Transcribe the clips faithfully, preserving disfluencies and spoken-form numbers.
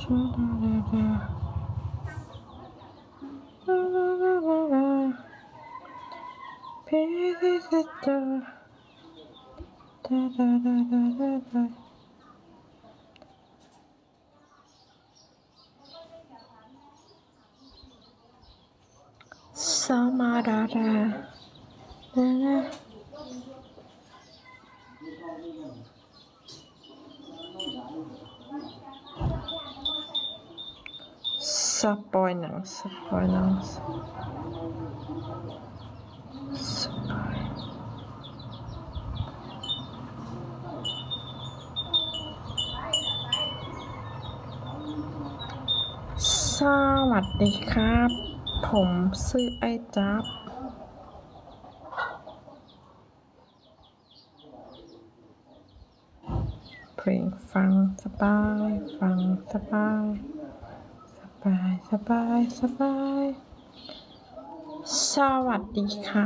สมาดาดาสปอยหนังสปอยหนังสปอยสวัสดีครับผมชื่อไอ้จับเพลงฟังสบายฟังสบายสบายสบายสบายสวัสดีค่ะ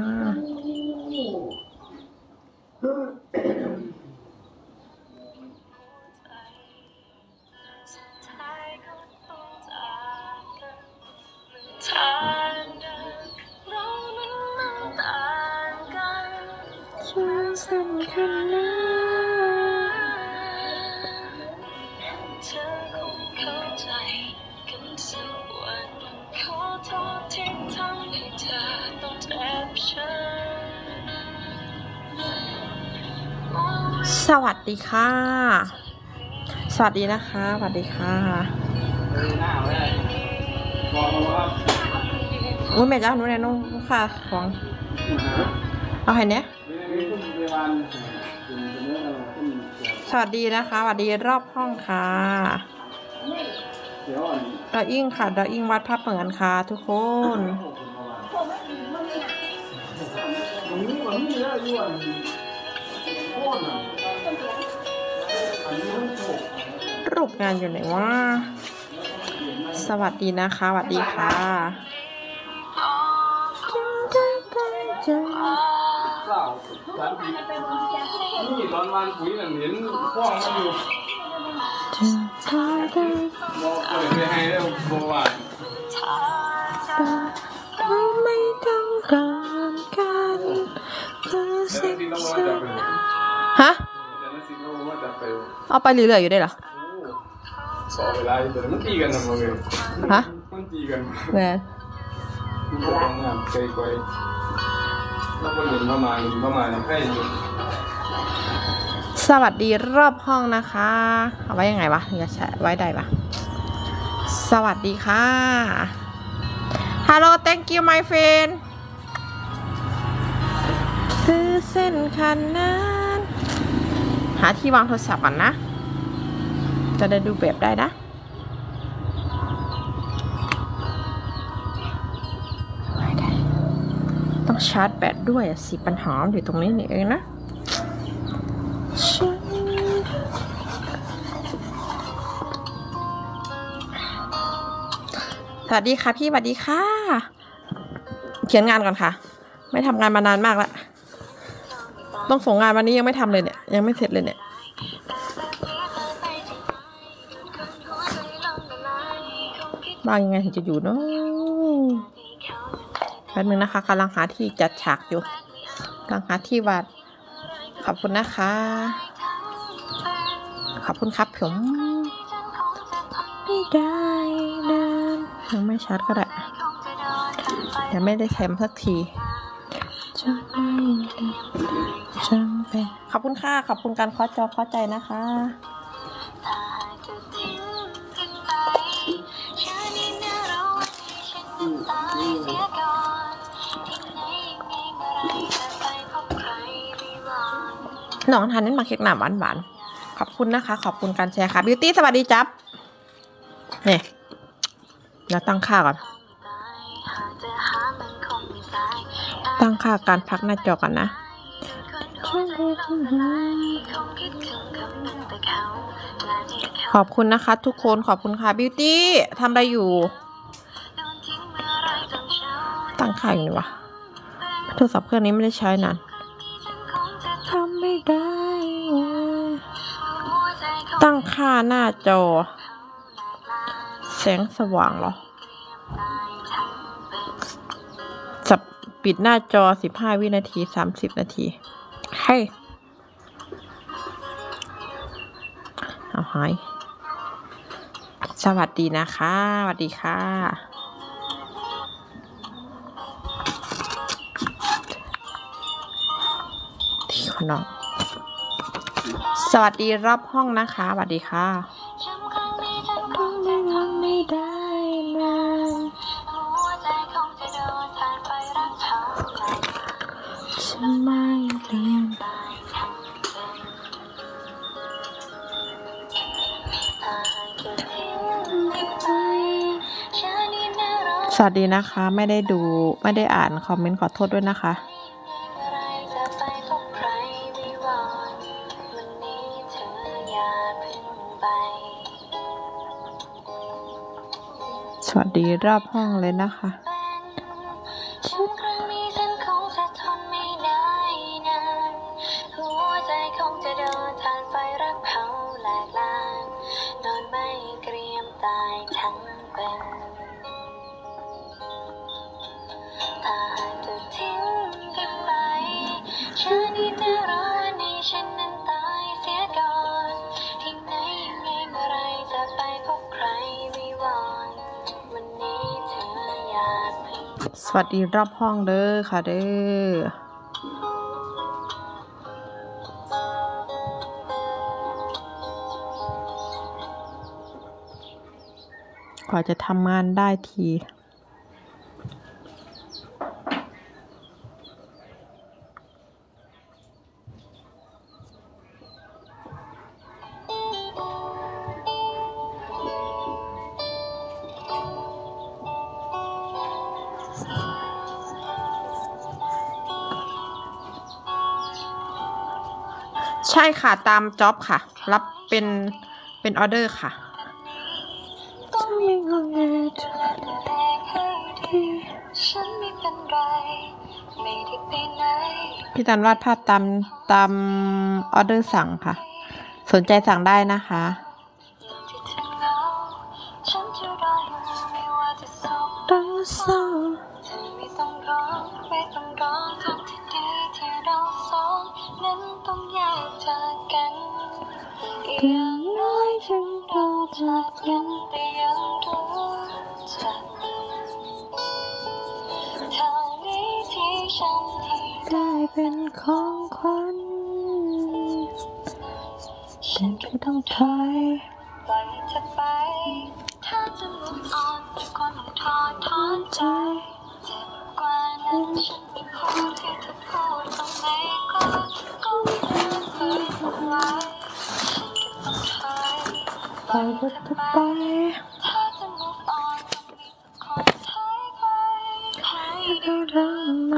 สำคัญนะเธอคงเข้าใจกันสักวันขอโทษที่ทำให้เธอต้องเจ็บช้ำสวัสดีค่ะสวัสดีนะคะสวัสดีค่ะอุ้ยแม่จ้าหนูเนี่ยน้องค่ะของเอาให้เนี้ยสวัสดีนะคะสวัสดีรอบห้องค่ะดออิ่งค่ะดออิ่งวัดพระเปิดค่ะทุกคนรูปงานอยู่ไหนวะสวัสดีนะคะสวัสดีค่ะนี่ตอนวันปุ๋ยหนังเห็นพ่อมันอยู่บอกเลยให้ได้บอกว่าเราไม่ต้องการกันคือสิ่งฮะเอาไปเรื่อยๆอยู่ได้เหรอสอบเวลาแต่มันตีกันทำไมฮะมันตีกันแหวนมันก็ต้องงานไกลๆแล้วก็เห็นเข้ามาเห็นเข้ามาให้สวัสดีรอบห้องนะคะเอาไว้ยังไงวะจะแชร์ไว้ได้ปะสวัสดีค่ะ Hello thank you my friend คือเส้นคันนั้นหาที่วางโทรศัพท์ก่อนนะจะได้ดูแบบได้นะต้องชาร์จแบตด้วยสิปัญหาอยู่ตรงนี้นี่เองนะสวัสดีค่ะพี่สวัสดีค่ะเขียนงานก่อนค่ะไม่ทำงานมานานมากแล้วต้องส่งงานวันนี้ยังไม่ทำเลยเนี่ยยังไม่เสร็จเลยเนี่ยบ้างยังไงถึงจะอยู่เนาะแป๊บนึงนะคะกำลังหาที่จัดฉากอยู่กำลังหาที่วาดขอบคุณนะคะขอบคุณครับผมไม่ได้นานยังไม่ชัดก็ได้ยังไม่ได้แคมสักทีจะไม่จำเป็นขอบคุณค่ะขอบคุณการเคาะจอเคาะใจนะคะน้องทานนั่นมาเค้กหนามหวานหวานขอบคุณนะคะขอบคุณการแชร์ค่ะบิวตี้สวัสดีจับเนี่ยแล้วตั้งค่าก่อนตั้งค่าการพักหน้าจอก่อนนะขอบคุณนะคะทุกคนขอบคุณค่ะบิวตี้ทำอะไรอยู่ตั้งค่าอยู่นี่วะโทรศัพท์เครื่องนี้ไม่ได้ใช้นานทำไม่ได้ตั้งค่าหน้าจอแสงสว่างเหรอจับปิดหน้าจอสิบห้าวินาทีสามสิบนาทีให้เอาหายสวัสดีนะคะสวัสดีค่ะที่คนน้องสวัสดีรอบห้องนะคะสวัสดีค่ะไม่ได้นานฉันไม่เรียนสวัสดีนะคะไม่ได้ดูไม่ได้อ่านคอมเมนต์ขอโทษด้วยนะคะสวัสดีรอบห้องเลยนะคะสวัสดีรอบห้องเด้อค่ะเด้อกว่าจะทำงานได้ทีใช่ค่ะตามจ็อบค่ะรับเป็นเป็นออเดอร์ค่ะพี่ตันวาดภาพตามตามออเดอร์สั่งค่ะสนใจสั่งได้นะคะอย่างน้อยฉันเราจากกันแต่ยังรู้จักเท่านี้ที่ฉันที่ได้เป็นของขวัญฉันก็ต้องถอยปล่อยเธอไปถ้าจะ move on จะคนต้องทอดถอนใจเจ็บกว่านั้นฉันไม่พูดให้เธอพูดตรงไหนก็ก็ไม่เคยทำร้ายปล่อยเธอไปถ้าจะ move on ต้องมีสักคนถอยไปให้ได้รักไหม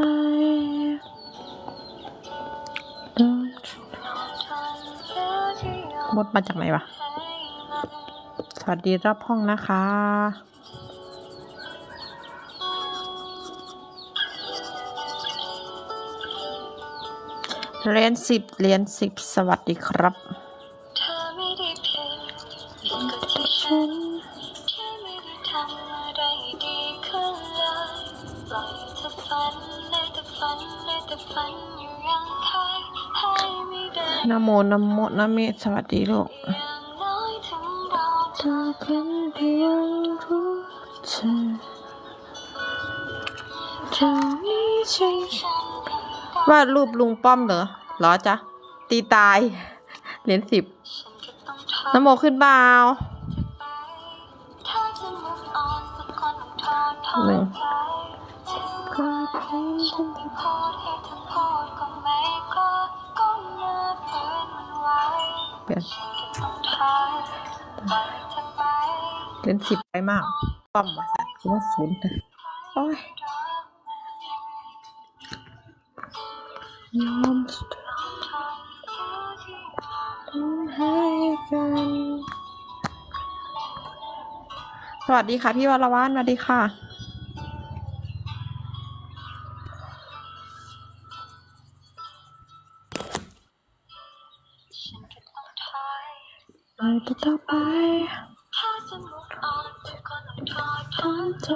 มดมาจากไหนวะสวัสดีรอบห้องนะคะเหรียญสิบเหรียญสิบสวัสดีครับฉันแค่ไม่ได้ทำอะไรดีขึ้นเลยปล่อยเธอฝันได้แต่ฝันได้แต่ฝันอยู่ยังคอยให้ไม่ได้นะโมนะโมนะเมสวัสดีลูกอย่างน้อยถึงเราเธอคนเดียวรู้เธอเท่านี้ฉันวาดรูปลุงป้อมเหรอเหรอจ๊ะตีตายเหรียญสิบนะโมขึ้นบ่าวหนึ่งเปลี่ยนเล่นสิบไปมากป้อมมาสักคือว่าศูนย์นะโอ้ยยอมให้กันสวัสดีค่ะพี่วรวรรณสวัสดีค่ะไปต่อไป ถ้าจะ move on จะคนเข้าใจ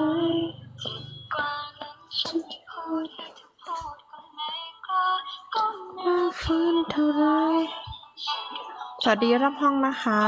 ฉันพูดมาฟื้นเท่าไรสวัสดีรับห้องนะคะ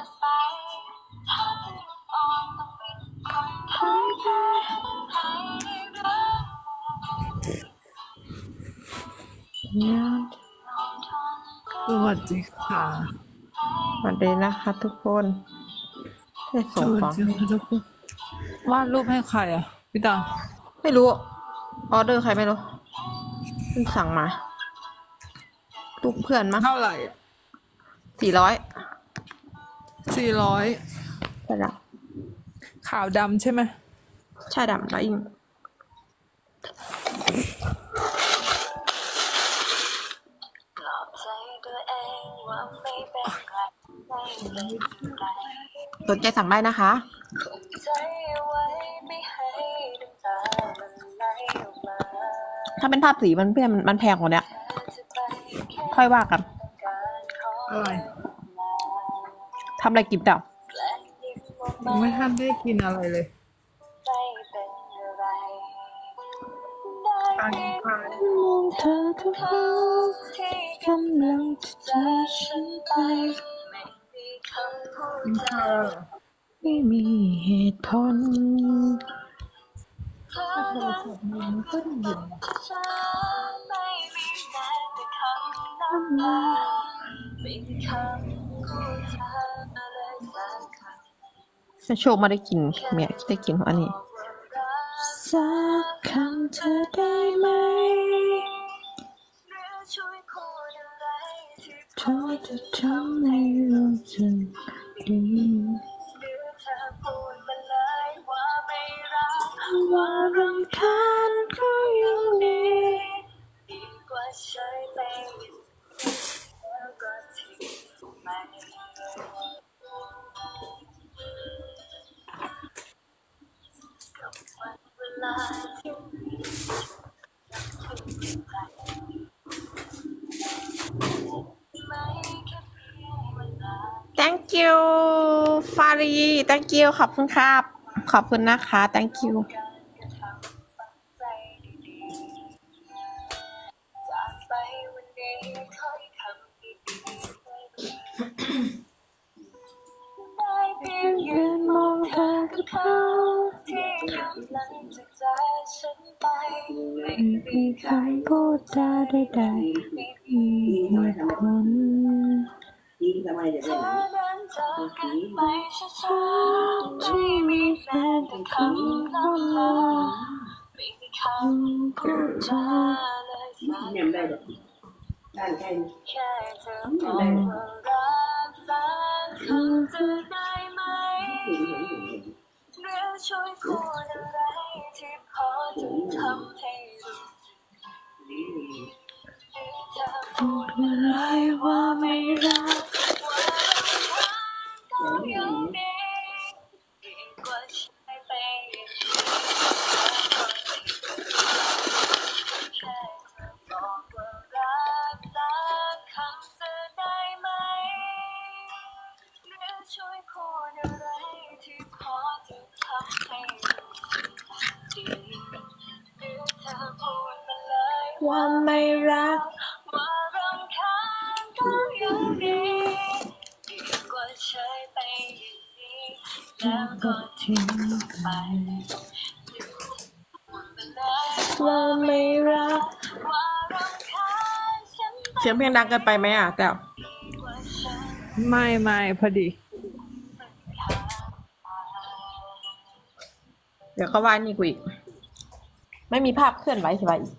สวัสดีค่ะสวัสดีนะคะทุกคนได้ส่งของสวัสดีค่ะทุกคนวาดรูปให้ใครอ่ะพี่ตาไม่รู้ออเดอร์ใครไม่รู้เพิ่งสั่งมาลูกเพื่อนมั้งเท่าไหร่สี่ร้อยสี่ร้อยใช่ละขาวดำใช่ไหมใช่ดำแล้วอิงสนใจสั่งได้นะคะถ้าเป็นภาพสีมันเพื่อนมันแพงกว่าเนี้ยค่อยว่ากันอะไรทำอะไรกินเต่ายังไม่ทันได้กินอะไรเลยอันนี้ค่ะเธอทุกครั้งกำลังจะจากฉันไปกินข้าวไม่มีเหตุผลถ้าโทรศัพท์มันก็ได้ยินจะโชคมาได้กินเมียได้กินของอันนี้สักคำเธอได้ไหมเธอจะทำให้รู้สึกดีว่ารำคาญก็ยังดีthank you ฟารี thank you ขอบคุณครับ ขอบคุณนะคะ thank you ยืนมองเธอกับเขาที่กำลังจะจากฉันไปไม่มีคำพูดจาใดๆไม่มีเหตุผลเธอเดินจากกันไปช้าๆที่มีแฟนแต่คำล่ำลาไม่มีคำพูดจาเลยสักคำแค่เธอบอกว่ารักสักคำเธอได้ไหมหรือช่วยพูดอะไรที่พอจะทำให้รู้สึกดีหรือเธอพูดอะไรว่าไม่รักว่าเราก็ยังดีดีกว่าใช้ไปอย่างนี้แค่เธอบอกว่ารักสักคำเธอได้ไหมหรือช่วยพูดอะไรที่พอจะทำให้รู้สึกดีหรือเธอพูดมาเลยว่าไม่รักว่ารำคาญก็ยังดีดีกว่าใช้ไปอย่างนี้แล้วก็ทิ้งไปว่าไม่รักว่ารำคาญฉันเสียงเพลงดังเกินไปไหมอ่ะแต่ไม่ไม่พอดีเดี๋ยวเขาว่านี่กูอีกไม่มีภาพเคลื่อนไหวใช่ไหมอีก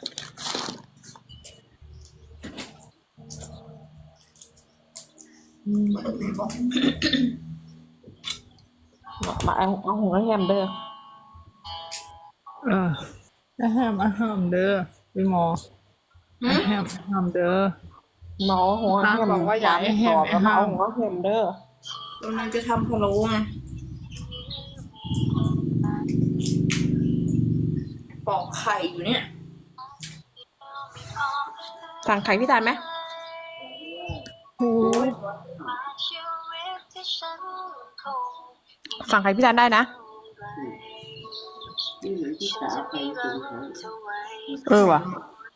มาเอาเอาหัวแฮมเด้อเอออาหามอาหามเด้อพี่หมออาหามอาหามเด้อหมอหัวแฮมบอกว่าอย่าให้แฮมตอบแล้วมาเอาให้ห้ามหัวแฮมเด้อตรงนั้นจะทำพะโล้ไงปอกไข่อยู่เนี่ยสั่งไข่พี่ทานไหมโอ้สั่งไข่พี่ทานได้นะที่เหมือนที่สาวใครสูงเขาเออว่ะ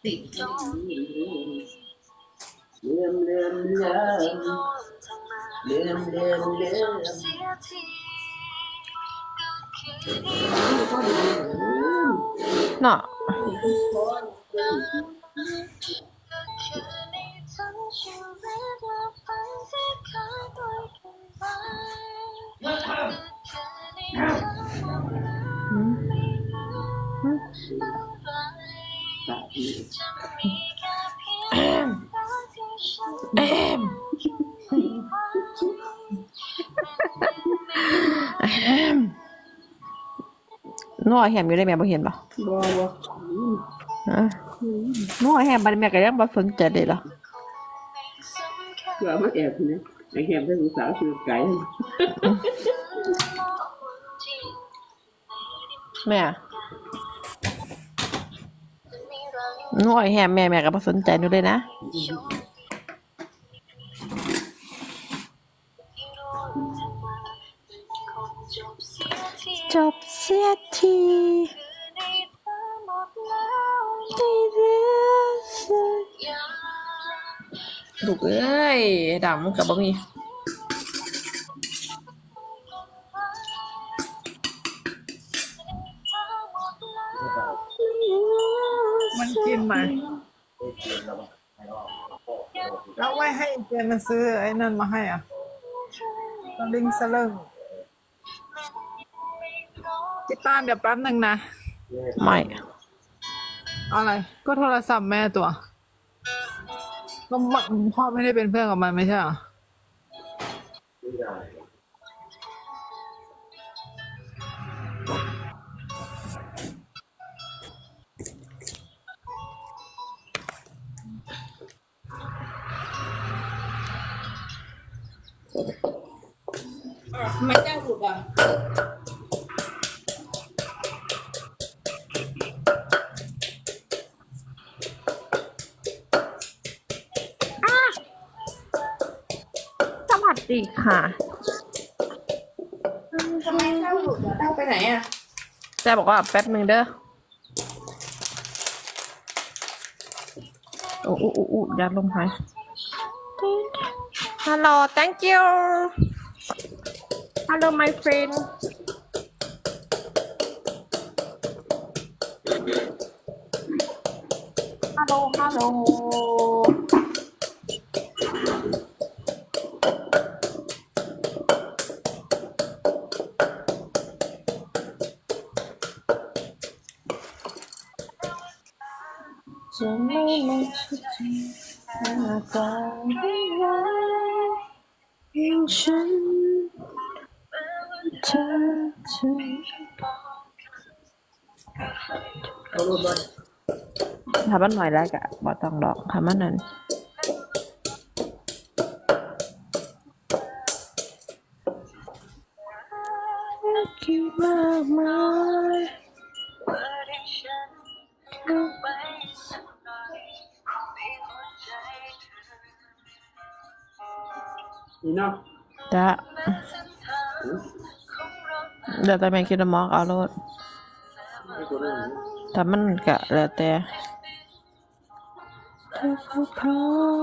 เลื่อมเลื่อมเลื่อมเลื่อมเลื่อมเลื่อมก็ดีเนาะอืมอืมปะอีกแอมแอมแอมนัวแฮมอยู่ได้แม่บ่เห็นปะบ่บ่ฮะนัวแฮมบัดแม่ก็ยังบ่สนใจเลยเหรอเพื่อมาแอบนะไอ้แหบเป็นสาวชื่อไก่แม่นัวแฮมแม่แม่ก็บ่สนใจหนูเลยนะจบเสียทีได้เรื่องสักอย่างลูกเอ้ยดำมันกับบ่มีมันกินไหมแล้วไม่ให้เจนมันซื้อไอ้นั่นมาให้อ่ะสลิงสลึงพี่ตาลเดี๋ยวแป๊บหนึ่งนะไม่อะไรก็โทรศัพท์แม่ตัวก็พ่อไม่ได้เป็นเพื่อนกับมันไม่ใช่เหรอทำไมเจ้าหลุดอ่ะสวัสดีค่ะทำไมเจ้าหลุดอ่ะเจ้าไปไหนอ่ะแจ้บอกว่าแป๊บหนึ่งเด้อโอ้โอ้โอ้โอ้ยาลมหาย Hello thank you Hello my friend Hello Hello จะไม่มาชุดที่หน้าตาไม่ร้ายอย่างฉันเธอจะเอาลูกบอลทำมันหน่อยแล้วกะบ่ต้องดอกทำมันนั้นคิดมากมายนี่เนาะจ้ะเดี๋ยวแต่แม่คิดว่ามอกเอารถแต่มันกะแล้วแต่เธอพูดเพราะ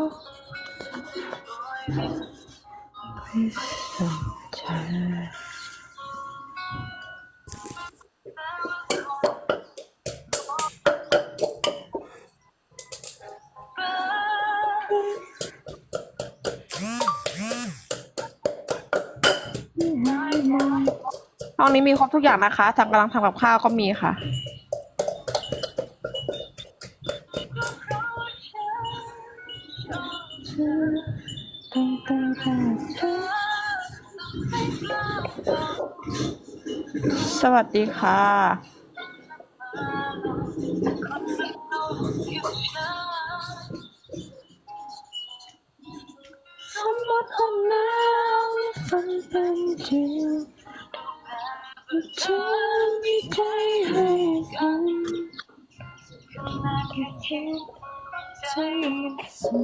ไม่สนใจห้องนี้มีครบทุกอย่างนะคะทางกำลังทำกับข้าวก็มีค่ะสวัสดีค่ะสมมติของน้ำฝันเป็นจริงเธอมีใจให้กันใจมันสั่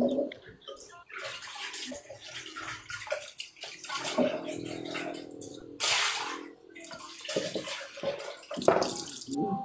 น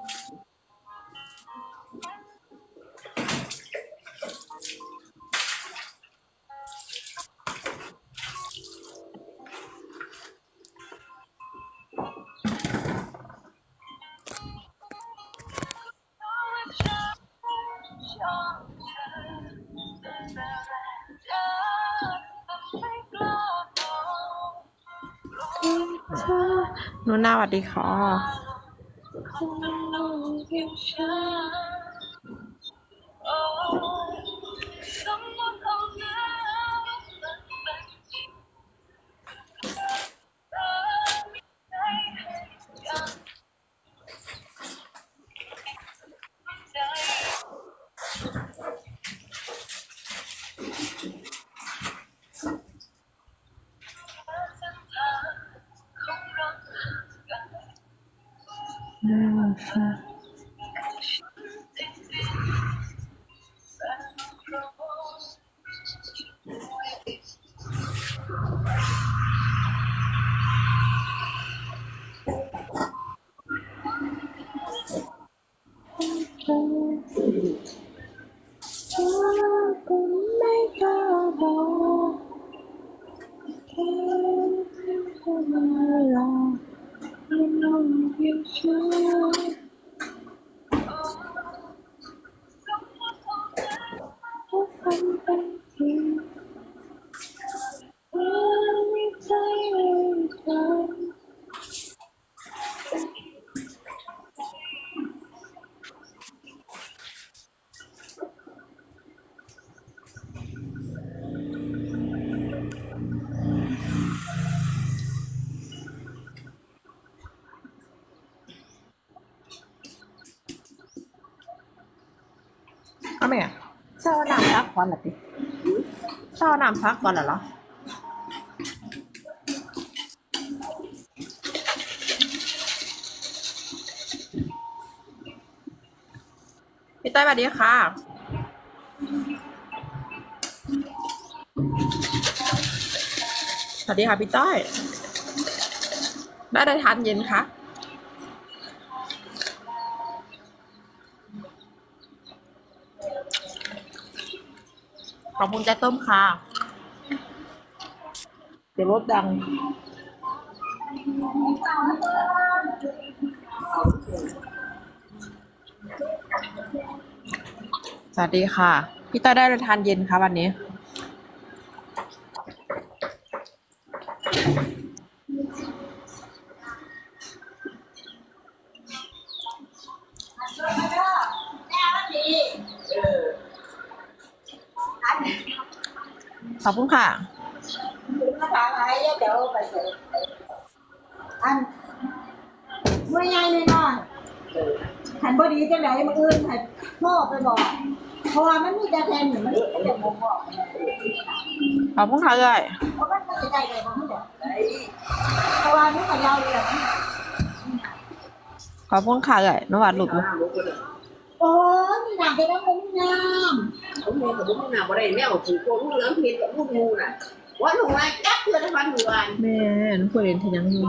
เธอหนูนาสวัสดีค่ะ อืมค่ะไม่กล้าบอกแค่ไม่รอไม่ต้องยิ่งช้าให้ฝันเป็นจริงไม่ใจเลยเธอเอาไหมอ่ะเศร้าน้ำพักก่อนเหรอพี่เศร้าน้ำพักก่อนเหรอพี่ต้อยสวัสดีค่ะสวัสดีค่ะพี่ต้อยได้ได้ทานเย็นคะขอบคุณใจต้มค่ะเดี๋ยวรถดังสวัสดีค่ะพี่ต้อยได้ได้ทานเย็นคะวันนี้ขอบคุณค่ะอันเมื่อไงเลยนอนหันบดีจังไหนมาอื่นหันพ่อไปบอกเพราะว่ามันมีแต่แทนอยู่มันไม่ได้บอกบอกขอบคุณค่ะเลยเพราะมันไม่ได้เลยบอกไม่ได้เพราะว่ามันกับเราเลยขอบคุณค่ะเลยนวัดหลุดโอ้ยมีหนักไปแล้วมึงงามผมเองกับผมน่ะบ่ได้แมวถือโกนลูกเหลืองเพียนกับลูกงูน่ะว่าลงมาจับเพื่อนฟันหัวอันแม่นผู้เรียนทยังอยู่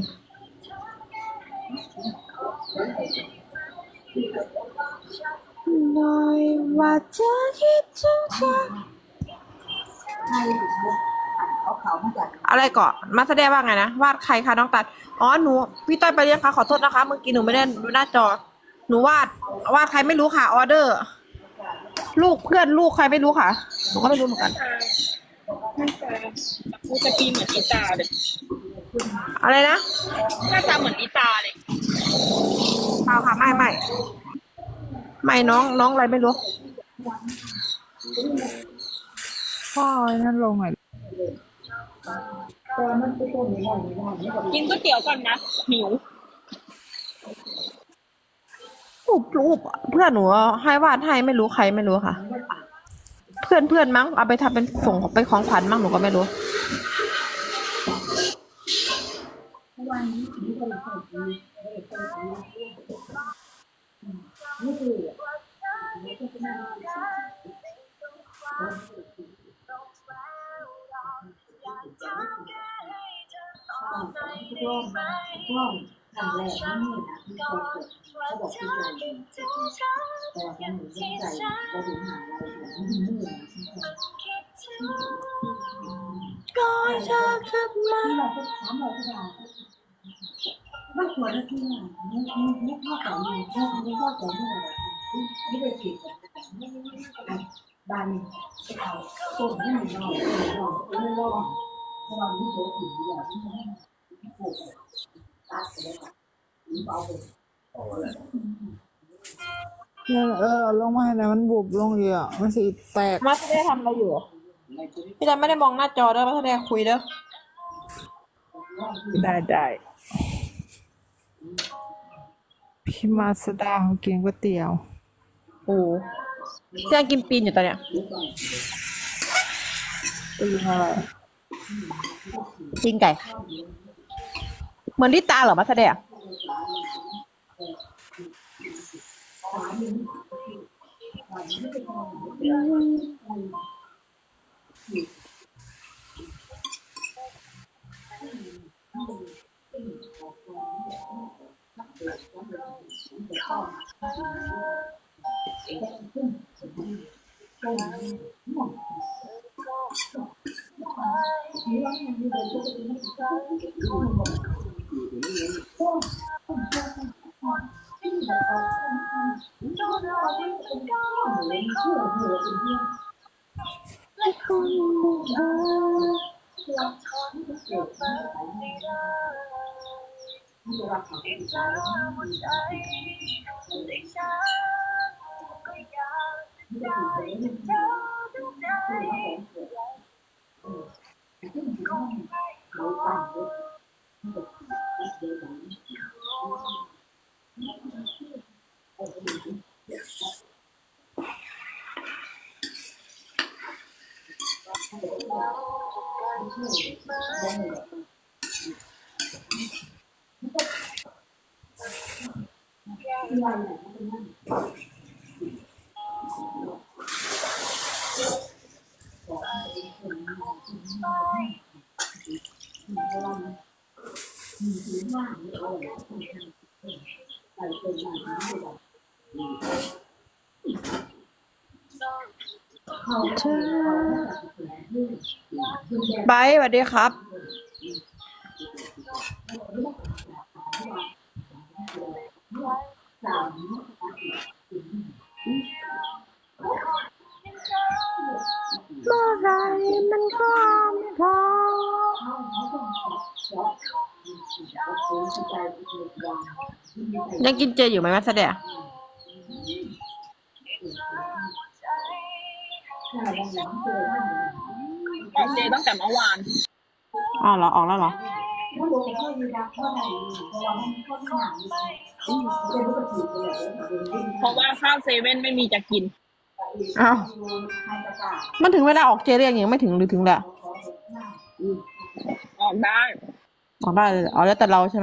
น้อยว่าจะคิดถึงเธอให้เอาเขามาจากอะไรก่อนมาแสดงว่าไงนะวาดใครคะน้องตัดอ๋อหนูพี่ต้อยไปเรียนค่ะขอโทษนะคะเมื่อกี้หนูไม่ได้ดูหน้าจอหนูวาดวาดใครไม่รู้ค่ะออเดอร์ ลูกเพื่อนลูกใครไม่รู้ค่ะหนูก็ไม่รู้เหมือนกันกูจะปีเหมือนอีตาเลยอะไรนะหน้าตาเหมือนอีตาเลยเปล่าค่ะไม่ไม่ไม่น้องน้องอะไรไม่รู้พ่อไอ้นั่นลงหน่อยกินก๋วยเตี๋ยวก่อนนะหิวรูปรูปเพื่อนหนูให้วาดให้ไม่รู้ใครไม่รู้ค่ะ เพื่อนเพื่อนมั้งเอาไปทำเป็นส่งเป็นของขวัญมั้งหนูก็ไม่รู้ก็จะกลับมาไม่ควรที่นี่นี่นี่พ่อสอนนี่พ่อนี่พ่อสอนนี่อะไรไม่ได้ผิดบ้านนี่เขาส่งให้มันนอนนอนไม่รอดเพราะว่านี่โสดอยู่อย่างนี้เนี่ยเออเอาลงมาให้หน่อยมันบุบลงเยอะมันสิแตกมาแสดงทำอะไรอยู่พี่ดาไม่ได้มองหน้าจอเด้อมาแสดงคุยเด้อได้ได้พี่มาสดาเขากินก๋วยเตี๋ยวโอ้แสดงกินปีนอยู่ตอนเนี้ยเป็นอะไรกินไก่ เหมือนที่ตาเหรอมาแสดง บายสวัสดีครับ เมื่อไรมันก็ไม่พอยังกินเจอยู่ไหมแม่แสดงออกเจตั้งแต่เมื่อวานอ๋อเหรอออกแล้วเหรอเพราะว่าข้าวเซเว่นไม่มีจะกินอ้าว มันถึงเวลาออกเจเรียงยังไม่ถึงหรือถึงแล้วออกได้ออกได้เลยอ๋อแล้วแต่เราใช่ไหม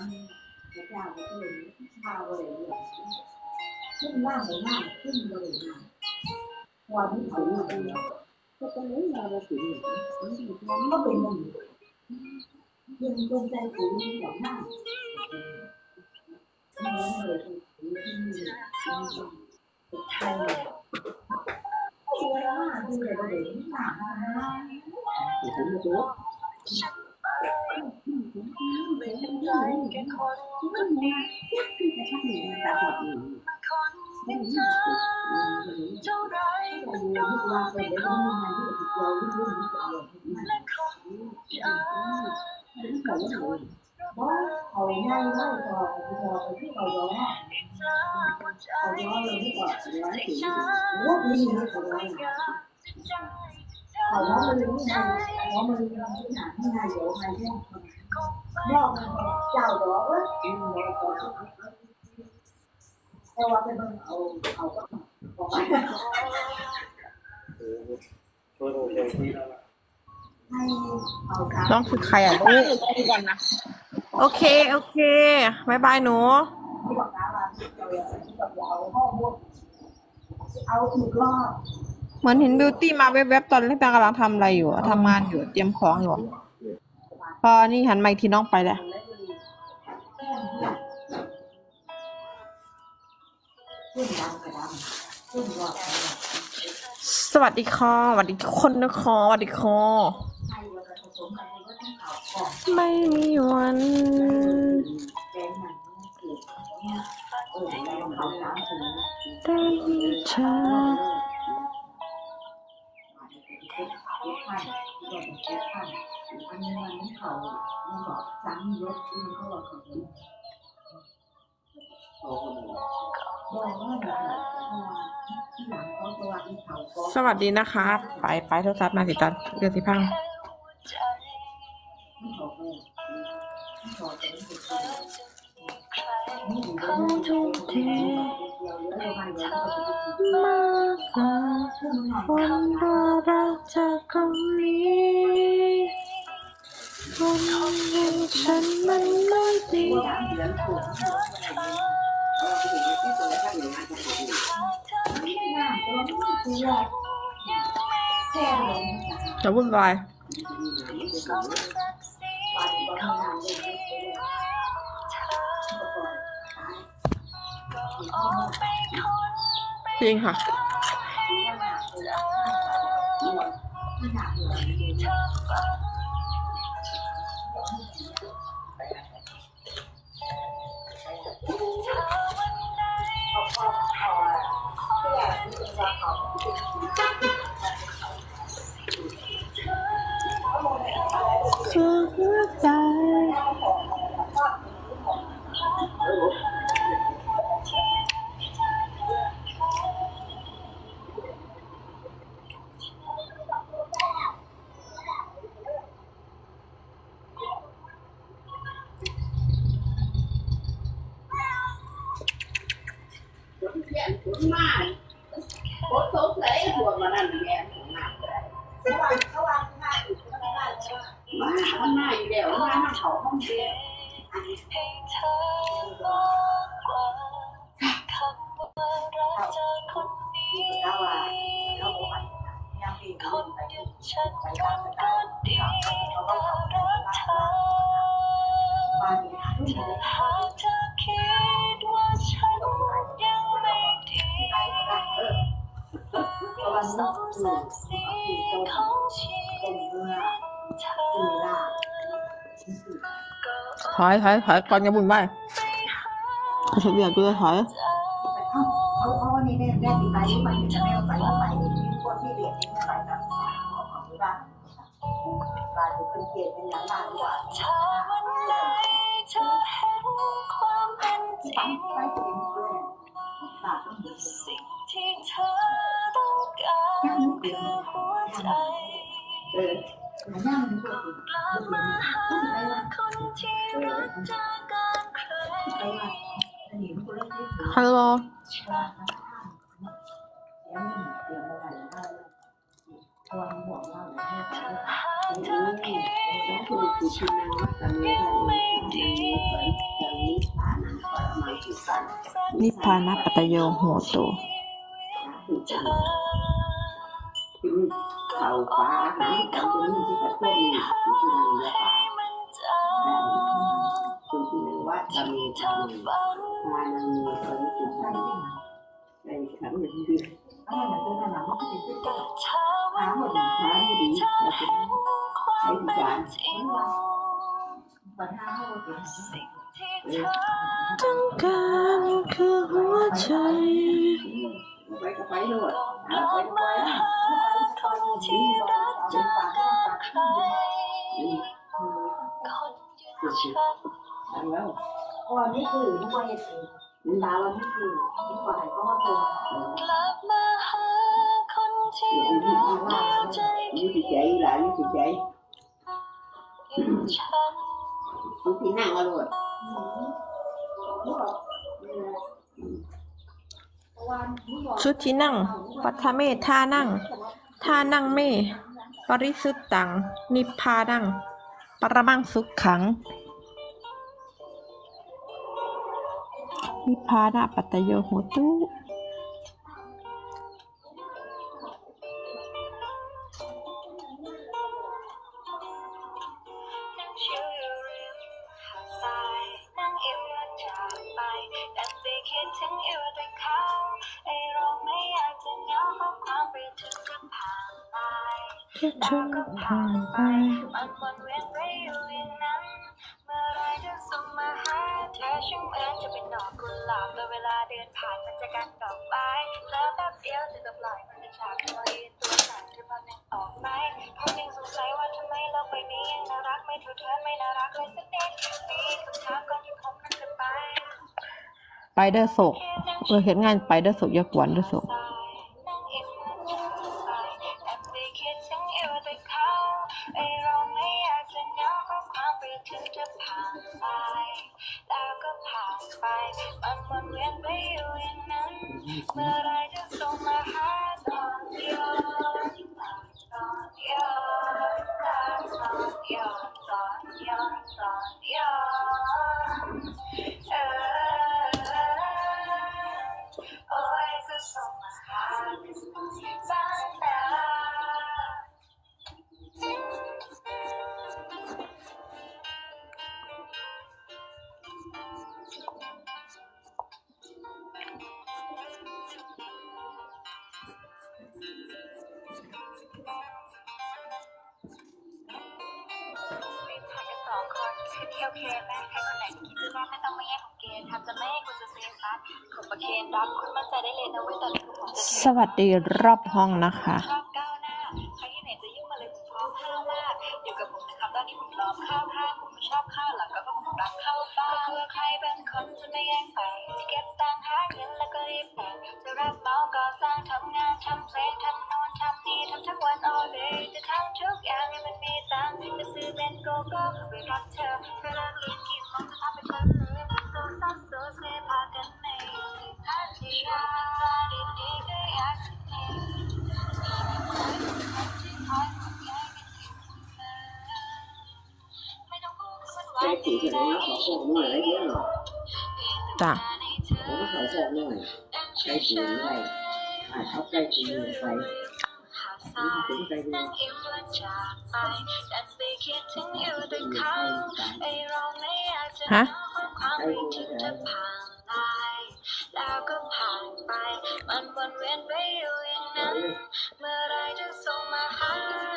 น้องคือใครอ่ะลูกไปก่อนนะโอเค โอเคบายบายหนู เหมือนเห็นบิวตี้มาแวบๆตอนแรกกำลังทำอะไรอยู่อะทำงานอยู่เตรียมของอยู่อะพอนี่หันมาอีกทีน้องไปแล้วสวัสดีค่ะสวัสดีทุกคนนะคะสวัสดีค่ะไม่มีวันได้มีเธออันนี้มันเขาไม่บอกซ้ำยศที่เขาบอกเขาเป็นโอ้โหบอกว่าแบบที่หลังเขาตัวที่เขาก็สวัสดีนะคะ ไปไปโทรศัพท์มาสิตอนเดือนสิพังที่เขาเป็นที่เขาเป็นที่เขานี่อยู่เขาทุ่มเทเดียวเยอะเลยมากกว่าคนรอรักจากคนนี้คนอย่างฉันมันไม่ดีสามเดือนถูกเราไปถึงที่ตัวท่านหนึ่งอาจจะถูกหน้าตัวมันคือแค่เลยจะวุ่นวายวันก่อนงานเลยจริงค่ะ คือหัวใจมาโคตรทุกข์เลยหัวมันนั่นแย่ของหนักเลยมามันมาอยู่เดี๋ยวมามันเขาห้องเดียวถอยถอยถอยก่อนจะบุญไปกูเฉลี่ยกูจะถอยเอาเอาเอาวันนี้แม่แม่ตีไปที่มันจะแม่ไปแล้วไปพวกที่เรียนที่ไปกับของที่บ้านบ้านเป็นเกศเป็นอย่างบ้านดีกว่าปั๊มไปถึงเพื่อนตาต้องดูสิ่งที่เธอต้องการคือหัวใจเออหน้ามันก็คือไปว่าคนที่รักจากการใครไปว่าหนีมันก็เล่นที่ถือฮัลโหลตัวห่วงเราเลยแล้วคือคือชินนวัตเมธานีอย่างนี้ผ่านนั้นปรมาภิสันนิพพานะปัตตโยโหโตคือเขาฟ้าหางกันจนที่กระตุ้นที่ชินังยะปาคุณชินังวัตเมธานีทานังมีปริสุทธิ์ใจขันหนึ่งเดือนเอาเหมือนตัวนั้นนะมันก็เป็นตัวหาหมดหาไม่ดีแต่เป็นใช้พิการปัญหาเขาเป็นต้องการคือหัวใจไปก็ไปด้วยหาไปก็ไปอ่ะคนที่รักจากการใครนี่คือคือทำแล้ววันนี้คือทุกวันนี้คือตาวันนี้คือที่ฝ่ายก็มาตัวกลับมาหาคนที่อยู่ที่รัที่กว่าเดียวใจอยู่ที่ใจหลานอยู่ที่ใจฉันอยู่ที่นั่งอร่อยชุดที่นั่ง ปัทเมท่านั่ง ท่านั่งเม ปริสุทธิ์ตัง นิพพานัง ปรมังสุขขัง นิพพานะปัตตโยโหตุนั่งชิวอยู่ริมหาดทรายนั่งอิวแล้วจากไปแต่ไปคิดถึงอิวแต่เขาไอเราไม่อยากจะเหงาเพราะความไปถึงกับผ่านไปแค่เธอผ่านไปมันวนเวียนไปอยู่อย่างนั้นเมื่อไรจะส่งมาหาเธอช่างเหมือนจะเป็นดอกกุหลาบแล้วเวลาเดินผ่านมันจะกันดอกไม้แล้วแป๊บเดียวเธอก็ปล่อยมันจะจากตัวเองตัวสั่นหรือพอนึกออกไหมผมยังสงสัยว่าทำไมโลกใบนี้ยังน่ารักไม่เท่าเธอไม่น่ารักเลยสักนิดมีคำถามก่อนที่ผมนั้นจะไปไปเดอร์โศกเออเห็นงานไปเดอร์โศกอย่ากวนเดอร์โศกแล้วก็ผ่านไปมันวนเวียนไปอยู่อย่างนั้นเมื่อไรจะส่งมาหาตอนย้อนตอนย้อนตอนย้อนตอนย้อนตอนย้อนเออโอ้ยจะส่งมาหาบ้านนาโอเคไหมใครคนไหนที่คิดว่าไม่ต้องมาแย่งของเกณฑ์ทำจะไม่ให้คุณจะเซฟซัดผมประเคนรับคุณมั่นใจได้เลยนะว่าตอนนี้ผมจะสวัสดีรอบห้องนะคะชอบก้าวหน้าใครที่ไหนจะยุ่งมาเลยผมพร้อมห้าวมากอยู่กับผมนะครับตอนนี้ผมล้อมข้าวข้างผมชอบข้าวหลังก็ผมรักข้าวฟ้าเพื่อใครเป็นคนจะไม่แย่งไปจะเก็บตังค์หาเงินแล้วก็รีบแต่งจะรับเหมาก่อสร้างทำงานทำเพลงทำโน่นทำนี่ทำทั้งวัน all day จะทำทุกอย่างให้มันมีตังค์จะซื้อเป็นโกโก้ไปรักเธอเธอเลิกเลี้ยงกินมันจะทำเป็นคนเลยโซซัสโซเซพากันในท่าที่ชาดีๆก็อยากจะเห็นใช้สีจะได้ขอของหน่อยได้เยอะหรอจ้ะผมก็ขอของหน่อยใช้สีได้อ่าเขาใช้สีไปถึงใจดีฮะแล้วก็ผ่านไปมันวนเวียนไปอยู่อย่างนั้นเมื่อไรจะส่งมาหา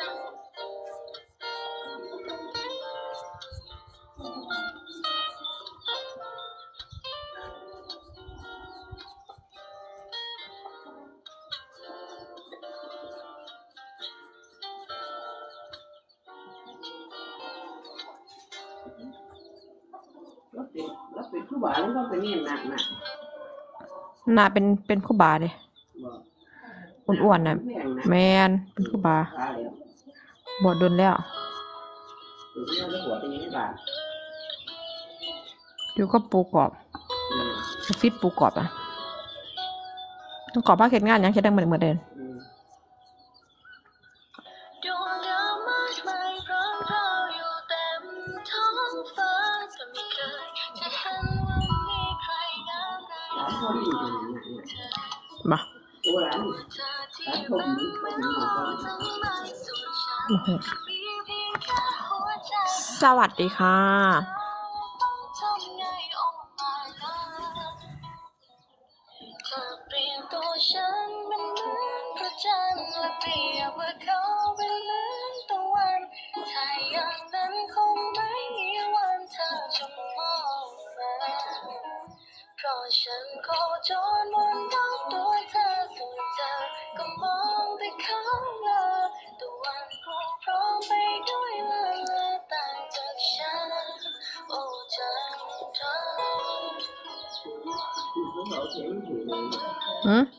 แล้วเป็นแล้วเป็นผู้บ่าวแล้วก็เป็นเนี่ยหนักหนักหน้าเป็นเป็นคู่บาเลยอ้วนๆน่ะแมนเป็นคู่บาบวชโดนแล้วอยู่ก็ปูกรอบฟิตปูกรอบอ่ะต้องกรอบผ้าเข็ดงานยังจะได้เหมือนเหมือนเดิมมาสวัสดีค่ะเปลี่ยนตัวฉันเป็นเหมือนพระจันทร์และเปรียบว่าเขาเป็นเหมือนตะวันถ้าอย่างนั้นคงไม่มีวันเธอจะมองมาเพราะฉันโคจรวนรอบตัวเธอส่วนเธอก็มองแต่เขาเลยตะวันผูกพร้อมไปด้วยลาลาต่างจากฉันโอ้จันทราอืม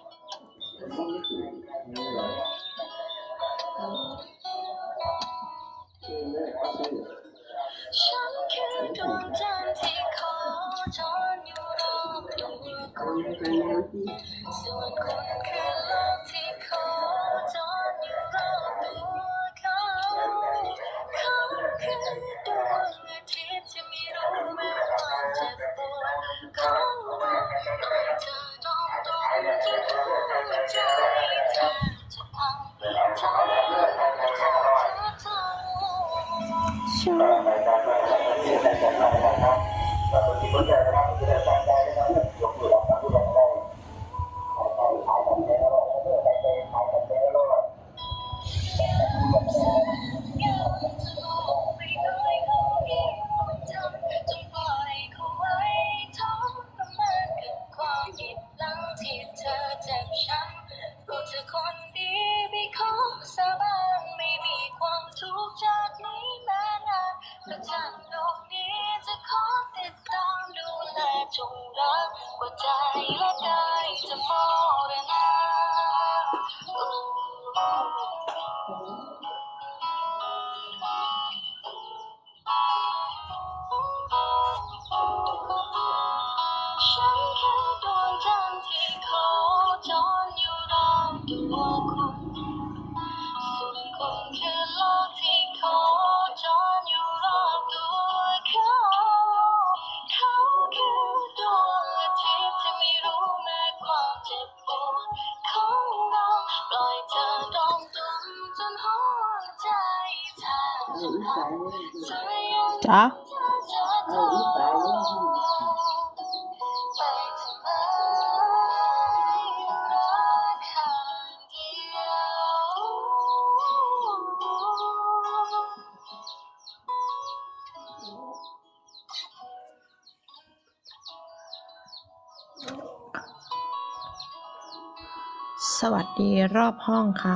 ฉันคือดวงจันทร์ที่โคจรอยู่รอบตัวคุณส่วนคุณคือโลกที่โคจรอยู่รอบตัวเขาเขาคือดวงอาทิตย์ที่ไม่รู้แม้ความเจ็บปวดเขาต่อยเธอตรงตรงจนหัวใจเธอจะพังเธอเธอเธอคนดีไม่ขอสาบานฉันโลกนี้จะขอติดตามดูแลจงรักหัวใจและกายจะมรณะฉันแค่ดวงจันทร์ที่โคจรอยู่รอบตัวคุณส่วนคุณคือโลกที่โคจรอยู่รอบตัวเขาเขาคือดวงอาทิตย์ที่ไม่รู้แม้ความเจ็บปวดของเราปล่อยเธอดมตุ่มจนหัวใจแทบจะขาดจ้าเอาอีกไปเลยไปทำไมรักข้างเดียวสวัสดีรอบห้องค่ะ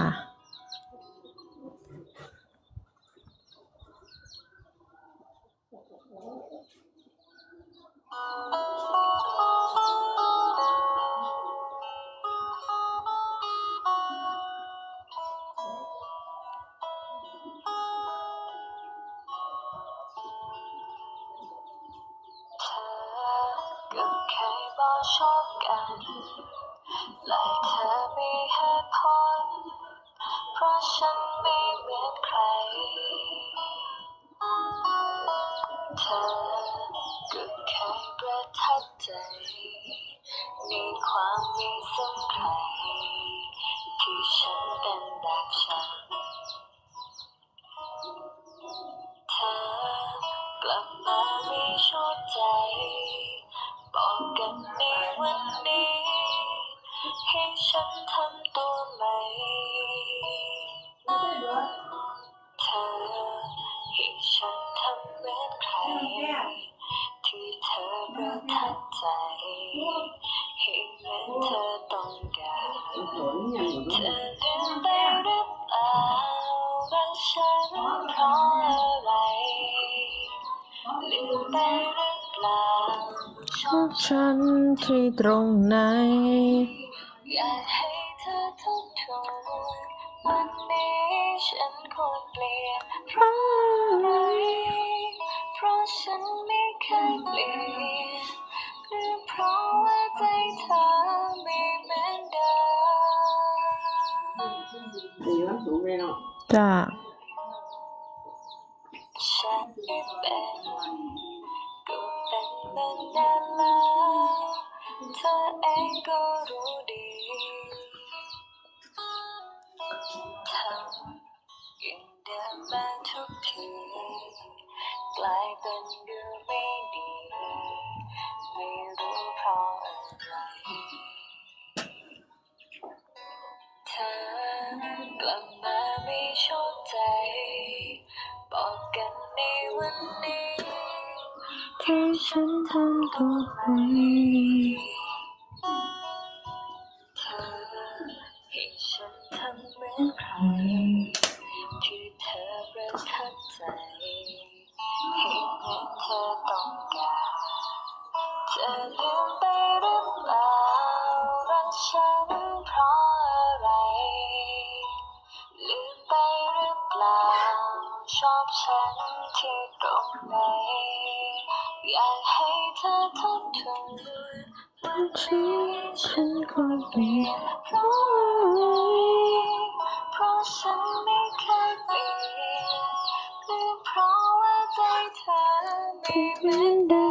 เธอกับใครบอกชอบกันและเธอมีเหตุผลเพราะฉันไม่เหมือนใครเธอกับใครประทับใจในความมีสัมพันธ์ที่ฉันเป็นแบบฉันเธอกลับมามีโชคใจบอกกันในวันนี้ให้ฉันทำตัวใหม่เธอให้ฉันทำเหมือนใครที่เธอประทับใจให้เหมือนเธอต้องการสนยังอยู่เธด้วยอลืมไปหรือเปล่าว่าฉันเพราะอะไรลืมไปหรือเปล่าชอบฉันที่ตรงไหนอยากให้เธอทบทวนวันนี้ฉันควรเปลี่ยนเพราะอะไรเพราะฉันไม่เคยเปลี่ยนหรือเพราะว่าใจเธอไม่เหมือนเดิมดีแล้วสูงเลยเนาะจ้าฉันไม่เป็นก็เป็นมานานแล้วเธอเองก็รู้ดีทำอย่างเดิมมาทุกทีกลายเป็นดูไม่ดีไม่รู้เพราะอะไรเธอกลับมาไม่โชคใจบอกกันในวันนี้ที่ฉันทำตัวใหม่เธอให้ฉันทำเหมือนใครที่เธอประทับใจให้เหมือนเธอต้องการเธอลืมไปหรือเปล่ารักฉันเพราะอะไรลืมไปหรือเปล่าชอบฉันที่ตรงไหนอยากให้เธอทบทวนวันนี้ฉันควรเปลี่ยนเพราะอะไรเพราะฉันไม่เคยเปลี่ยนหรือเพราะว่าใจเธอไม่เหมือนเดิ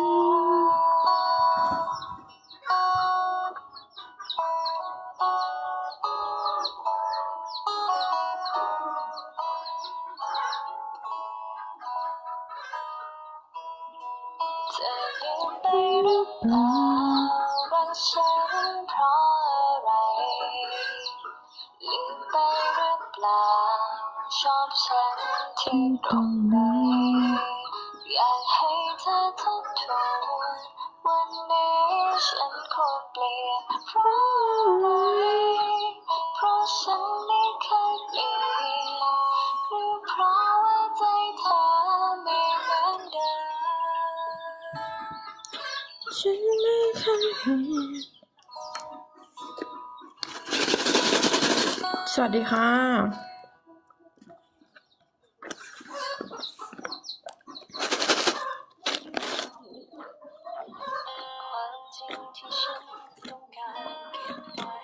ม จะลืมไปหรือเปล่ารักฉันเพราะอะไรลืมไปหรือเปล่าชอบฉันที่ตรงไหนอยากให้เธอทบทวนวันนี้ฉันควรเปลี่ยนเพราะอะไรเพราะฉันไม่เคยเปลี่ยนหรือเพราะว่าใจเธอไม่ฉันไม่เคยเห็นสวัสดีค่ะความจริงที่ฉันต้องการเก็บไว้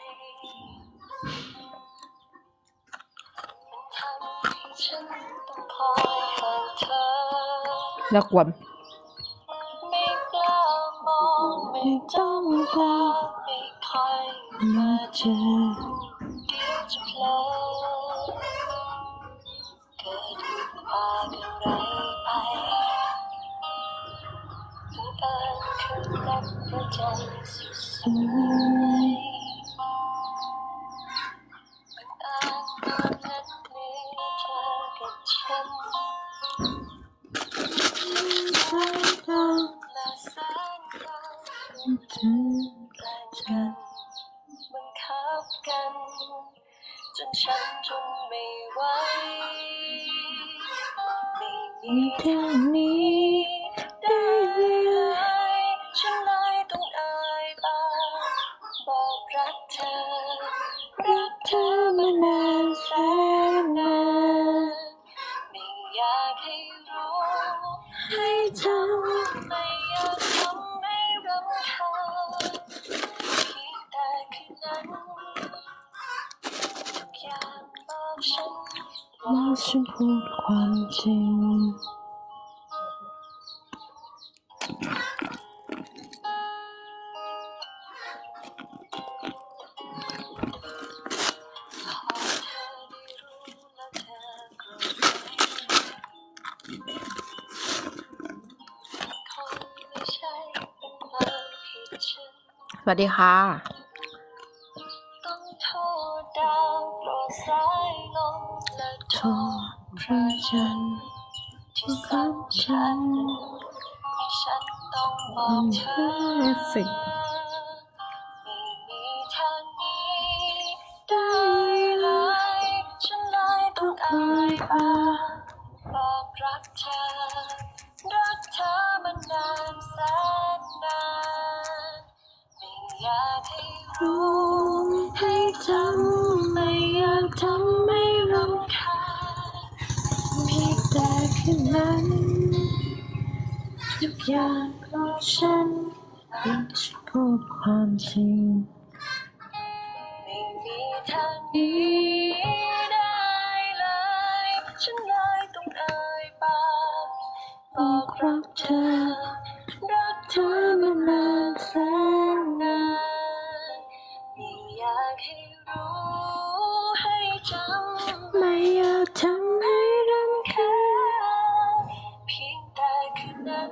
มันทำให้ฉันต้องคอยห่างเธอแล้วกวนไม่กล้ามองไม่จ้องตาไม่ค่อยมาเจอเดี๋ยวจะเผลอเกิดความอะไรไปบังเอิญคือรับประจันสุดสวยบังเอิญตอนนั้นเหลือเธอกับฉันและแสนเก่าใกล้กันบังคับกันจนฉันทนไม่ไหวไม่มีทางหนี้ได้เลยฉันเลยต้องอายปากบอกรักเธอรักเธอมานานแสนนานไม่อยากให้รู้ให้จำไม่อยากทำให้รำคาญเพียงแต่คืนนั้นทุกอย่างบอกฉันว่าฉันพูดความจริงสวัสดีค่ะต้องโทษดาวโปรดสายลมและโทษพระจันทร์ที่ซ้ำฉันให้ฉันต้องบอกเธอไม่มีทางนี้ได้เลยฉันเลยต้องอายปากบอกรักเธอรักเธอมานานแสนนานไม่อยากให้รู้ให้จำไม่อยากทำไม่รำคาญเพียงแต่คืนนั้นทุกอย่างของฉันยังจะพูดความจริงไม่มีทางนี้ได้เลยฉันเลยต้องอายปากบอกรักเธอรักเธอมานานแสนนานไม่อยากให้รู้ให้จำไม่อยากทำให้รำคาญเพียงแต่คืนนั้น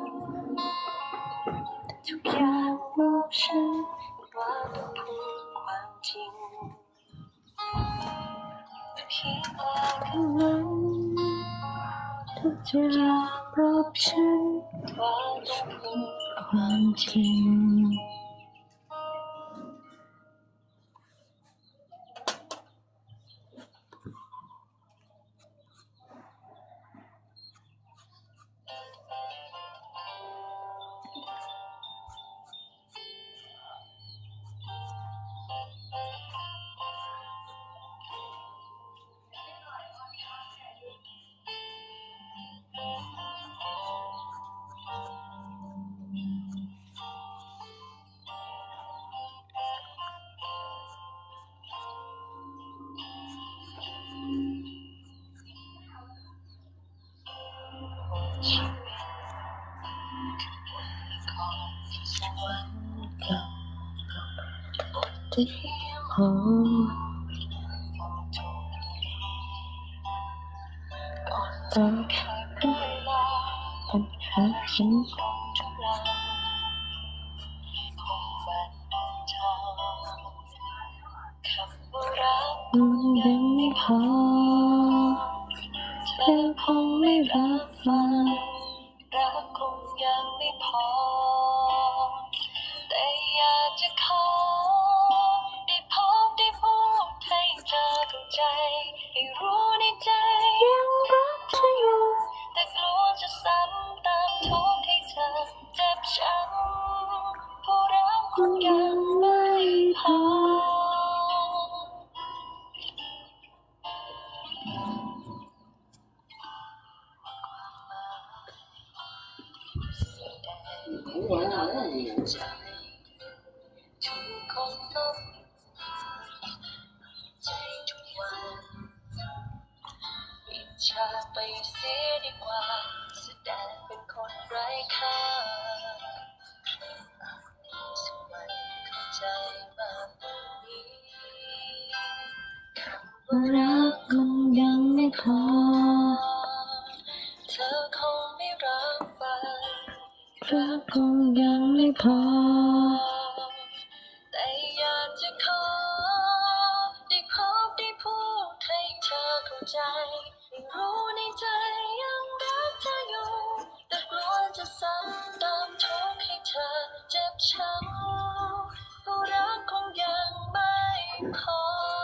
ทุกอย่างบอกฉันว่าต้องพูดความจริงเพียงแต่คืนนั้นทุกอย่างบอกฉันว่าต้องพูดความจริงที่หอก่อนจะแค่เวลาปัญหาฉันคงทุเลาคงฝันเธอคำว่ารักมันยังไม่พอเธอคงไม่รับฟังรักคงยังไม่พอแต่อยากจะขอได้พบได้พูดให้เธอเข้าใจให้รู้ในใจยังรักเธออยู่แต่กลัวจะซ้ำเติมทุกข์ให้เธอเจ็บช้ำคงยังไม่พอทุกคนต้องใจทุกวันอิจฉาไปเสียดีกว่าแสดงเป็นคนไร้ค่าสักวันเข้าใจมากกว่านี้คำว่ารักคงยังไม่พอเธอคงไม่รับฟังรักคงยังไม่พอแต่อยากจะขอได้พบได้พูดให้เธอเข้าใจให้รู้ในใจยังรักเธออยู่แต่กลัวจะซ้ำเติมทุกข์ให้เธอเจ็บช้ำเพราะรักคงยังไม่พอ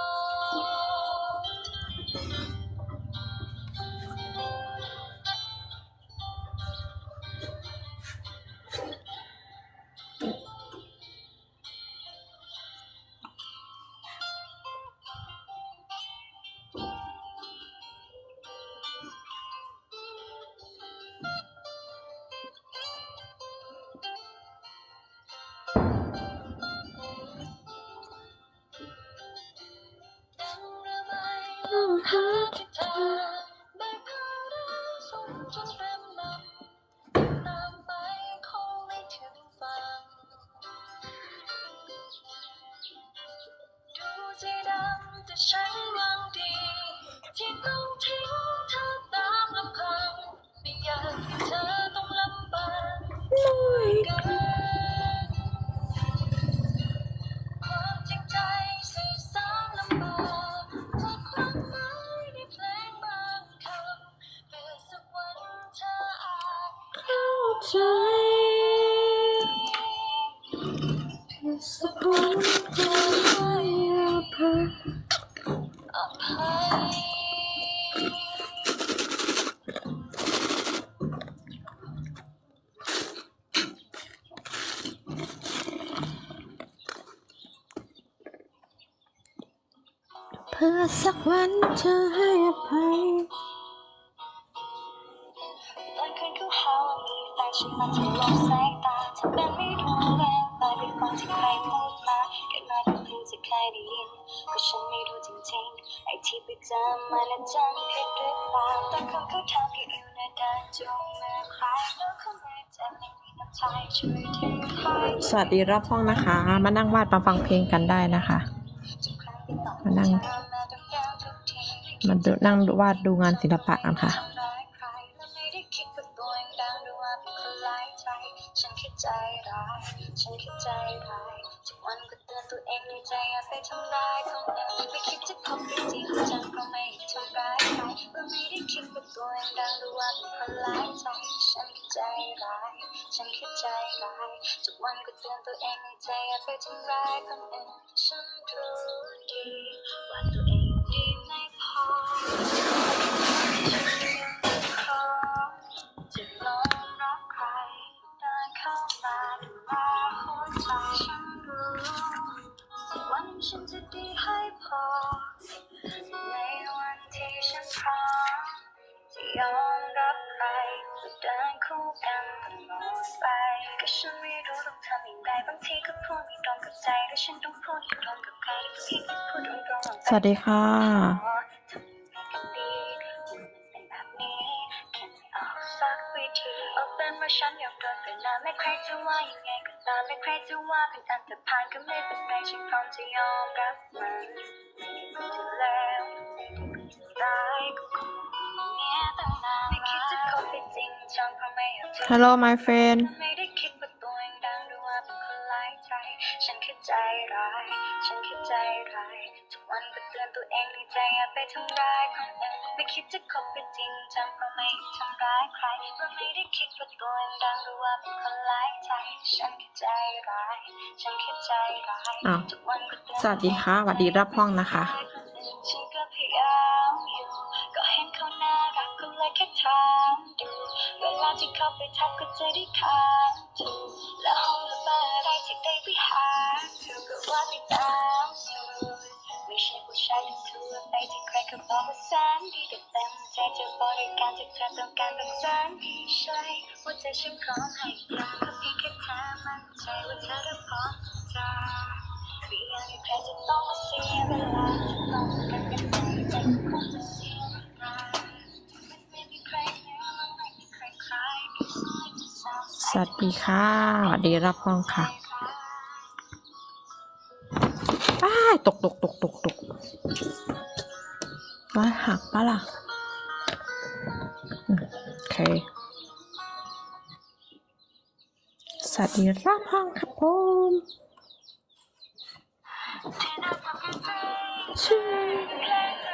หาที่เธอไม่พาเราส่งจนเต็มลำตามไปคงไม่ถึงฝั่งดูใจดำแต่ฉันหวังดีที่ต้องทิ้งเธอตามลำพังไม่อยากให้เธอต้องลำบากด้วยกันความจริงใจใส่สารลำบากจากความหมายในเพลงบางคำเพื่อสักวันเธออาจเข้าใจเพื่อสักวันเธอให้อภัยอภัยเพื่อสักวันเธอให้อภัยตอนคืนเขาหาว่ามีแฟนฉันมันจะหลอกสายตาทำเป็นไม่รู้เรื่องเลยไปฟังที่ใครพูดมาเกิดมาก็เพิ่งจะเคยได้ยินก็ฉันไม่รู้จริงๆไอ้ที่ไปเจอมาและจำผิดหรือเปล่าตอนเขาเขาทำให้อยู่ในเดินจูงมือใครแล้วเขาไม่จะไม่มีน้ำใจช่วยถึงใครสวัสดีรอบห้องนะคะ มานั่งวาดมาฟังเพลงกันได้นะคะ มานั่งมาดูนั่งวาดดูงานศิลปะกันค่ะฉันคิดใจร้ายฉันคิดใจร้ายทุกวันก็เตือนตัวเองในใจอย่าไปทำร้ายคนอื่นไม่คิดจะคบกันจริงจังก็ไม่ทำร้ายใครก็ไม่ได้คิดว่าตัวเองดังหรือว่าเป็นคนร้ายใจฉันคิดใจร้ายฉันคิดใจร้ายทุกวันก็เตือนตัวเองในใจอย่าไปทำร้ายคนอื่นฉันรู้ดีว่าตัวเองดีไม่พอฉันยังไม่พร้อมจะลองรักใครเดินเข้ามาดูแลหัวใจฉันรู้สักวันฉันจะดีให้พอในวันที่ฉันพร้อมจะยอมรับใครจะเดินคู่กันตลอดไปก็ฉันไม่รู้ต้องทำอย่างไรบางทีก็พูดไม่ตรงกับใจและฉันต้องพูดให้ตรงกับใครทุกทีก็พูดตรงๆสวัสดีค่ะเอาเป็นว่าฉันยอมโดนไปนานไม่ใครจะว่ายังไงก็ตามไม่ใครจะว่าเป็นอันตรพานก็ไม่เป็นไรฉันพร้อมจะยอมรับมันไม่จะแล้วไม่จะร้ายก็คงอย่างเงี้ยตั้งนานไม่คิดจะคบไปจริงจังเพราะไม่อยากจะ Hello my friend ไม่ได้คิดว่าตัวเองดังหรือว่าเป็นคนหลายใจฉันคิดใจร้ายฉันคิดใจร้ายทุกวันก็เตือนตัวเองในใจอย่าไปทำร้ายคนอื่นไม่คิดจะคบกันจริงจังเพราะไม่ทำร้ายใครเพราะไม่ได้คิดว่าตัวเองดังหรือว่าเป็นคนหลายใจฉันแค่ใจร้ายฉันแค่ใจร้ายอ้าวทุกวันก็เตือนสวัสดีค่ะสวัสดีรับห้องนะคะฉันก็พยายามอยู่ก็เห็นเขาน่ารักก็เลยแค่ถามดูเวลาที่เขาไปทักก็จะได้ถามถูกแล้วห้องระบายอะไรที่ได้ไปหาเธอก็ว่าไปตามสูตรไม่ใช่ผู้ชายทั่วไปที่ใครก็บอกว่าแสนดีแต่เต็มใจจะบริการที่เธอต้องการแบบแสนดีใช่ว่าใจฉันพร้อมให้กันก็เพียงแค่เธอมั่นใจว่าเธอจะพร้อมจะเรียนใครจะต้องมาเสียเวลาต้องกันกันไปใจก็คงจะเสียเวลาไม่มีใครเหนือไม่มีใครคล้ายกันสาวสวัสดีค่ะสวัสดีรับห้องค่ะอ้ายตกตกตกตกตกว่าหักปะล่ะอืมโอเคสวัสดีรับห้องครับผมชื่อ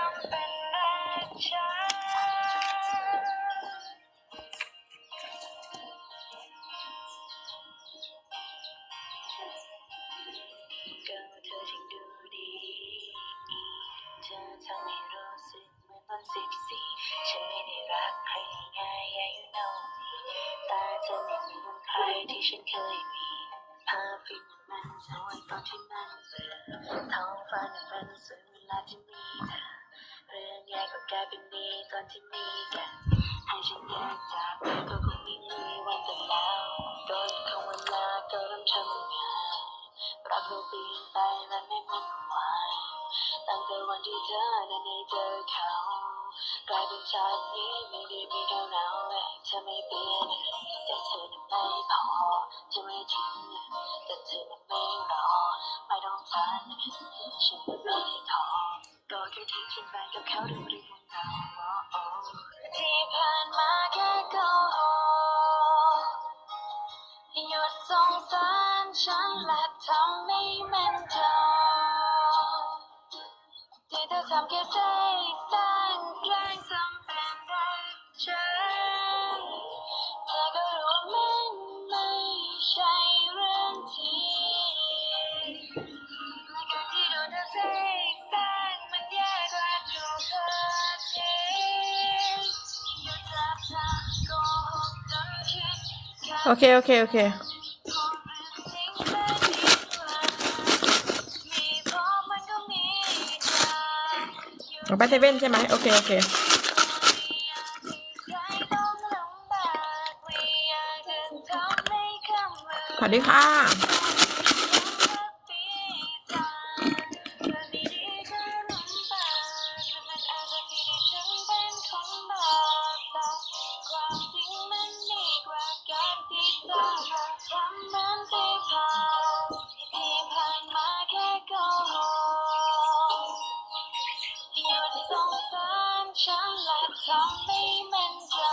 ก็เธอถึงดูดีเธอทำให้รู้สึกเหมือนตอนสิบสี่ฉันไม่ได้รักใครง่ายๆ you know me แต่เธอไม่เหมือนใครที่ฉันเคยมีภาพฟิล์มมันสวยตอนที่มันเบื่อท้องฟ้ามันสวยเวลาที่มีเธอเรื่องแย่ก็กลายเป็นดีตอนที่มีกันให้ฉันแยกจากเธอก็คงไม่มีวันจะแล้วโดนของเวลาก็เริ่มทำงานรักเราเปลี่ยนไปมันไม่เหมือนวานตั้งแต่วันที่เธอนั้นได้เจอเขากลายเป็นชาตินี้ไม่ได้มีแค่หนาวและเธอไม่เปลี่ยนแต่เธอนั้นไม่พอเธอไม่ทิ้งแต่เธอนั้นไม่รอไม่ต้องทันฉันไม่ขอก็แค่ทิ้งฉันไปกับเขาดูเรื่องของเราที่ผ่านมาแค่โกหกหยุดสงสารฉันและทำไม่เหมือนเธอที่เธอทำแค่ใส่แสงแกล้งทำเป็นรักฉันเธอก็รู้ว่ามันไม่ใช่เรื่องจริงและการที่โดนเธอใส่แสงมันแย่กว่าถูกเธอทิ้งหยุดจับเธอโกหกจนคิดแค่โอเคโอเคโอเคเอาไปเซเว่นใช่ไหมโอเคโอเคสวัสดีค่ะฉันและทำไม่เหมือนเธอ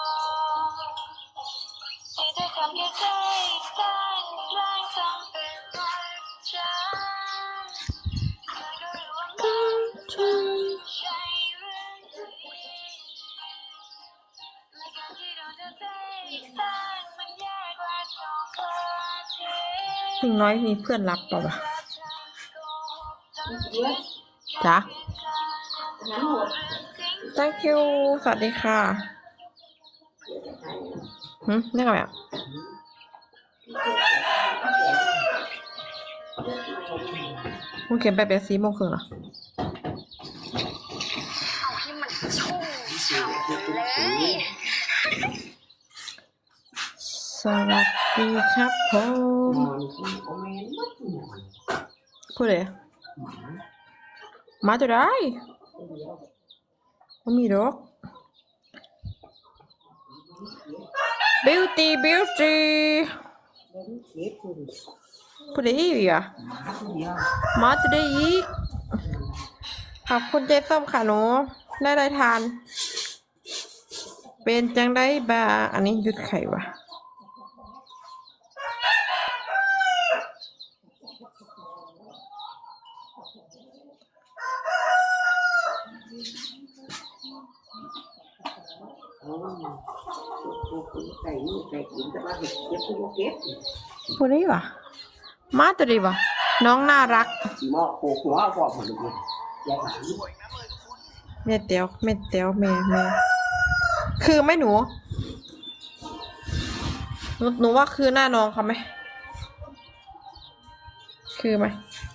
ที่เธอทำแค่ใจแสงแกล้งทำเป็นรักฉันเธอก็รู้ว่ามันไม่ใช่เรื่องจริงและการที่โดนเธอใส่แสงมันแย่กว่าถูกเธอทิ้งถึงน้อยมีเพื่อนรับเปล่าวะจ๊ะ thank you สวัสดีค่ะหืมนี่ไงอ่ะมึงเขียนไปเป็นสีโมงครึ่งเหรอสวัสดีครับผมพูดเลยมาตัวได้ไม่มีหรอก beauty beauty พูดได้อีกอ่ะมาตัวได้อีกขอบคุณเจ๊ส้มค่ะหนูได้ได้ทานเป็นจังได้บ้าอันนี้หยุดไขวะใส่นี่ใส่กินแต่ว่าเห็ดเก็บผู้เก็บพูดได้ปะมาตัวดีปะน้องน่ารักสีหม้อโขกหัวฟอกหมดเลยอย่าถามเม็ดเดียวเม็ดเดียวเมย์เมย์คือไหม่หนูหนูหนูว่าคือหน้าน้องเขาไหมคือไหม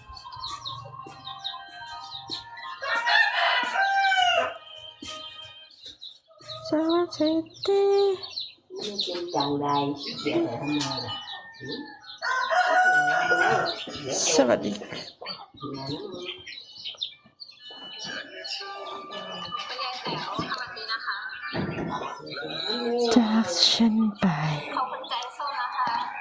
สวัสดีไม่เป็นจังใดเสียแต่ทำไมล่ะสวัสดีจากฉันไปขอบคุณใจโซนะคะ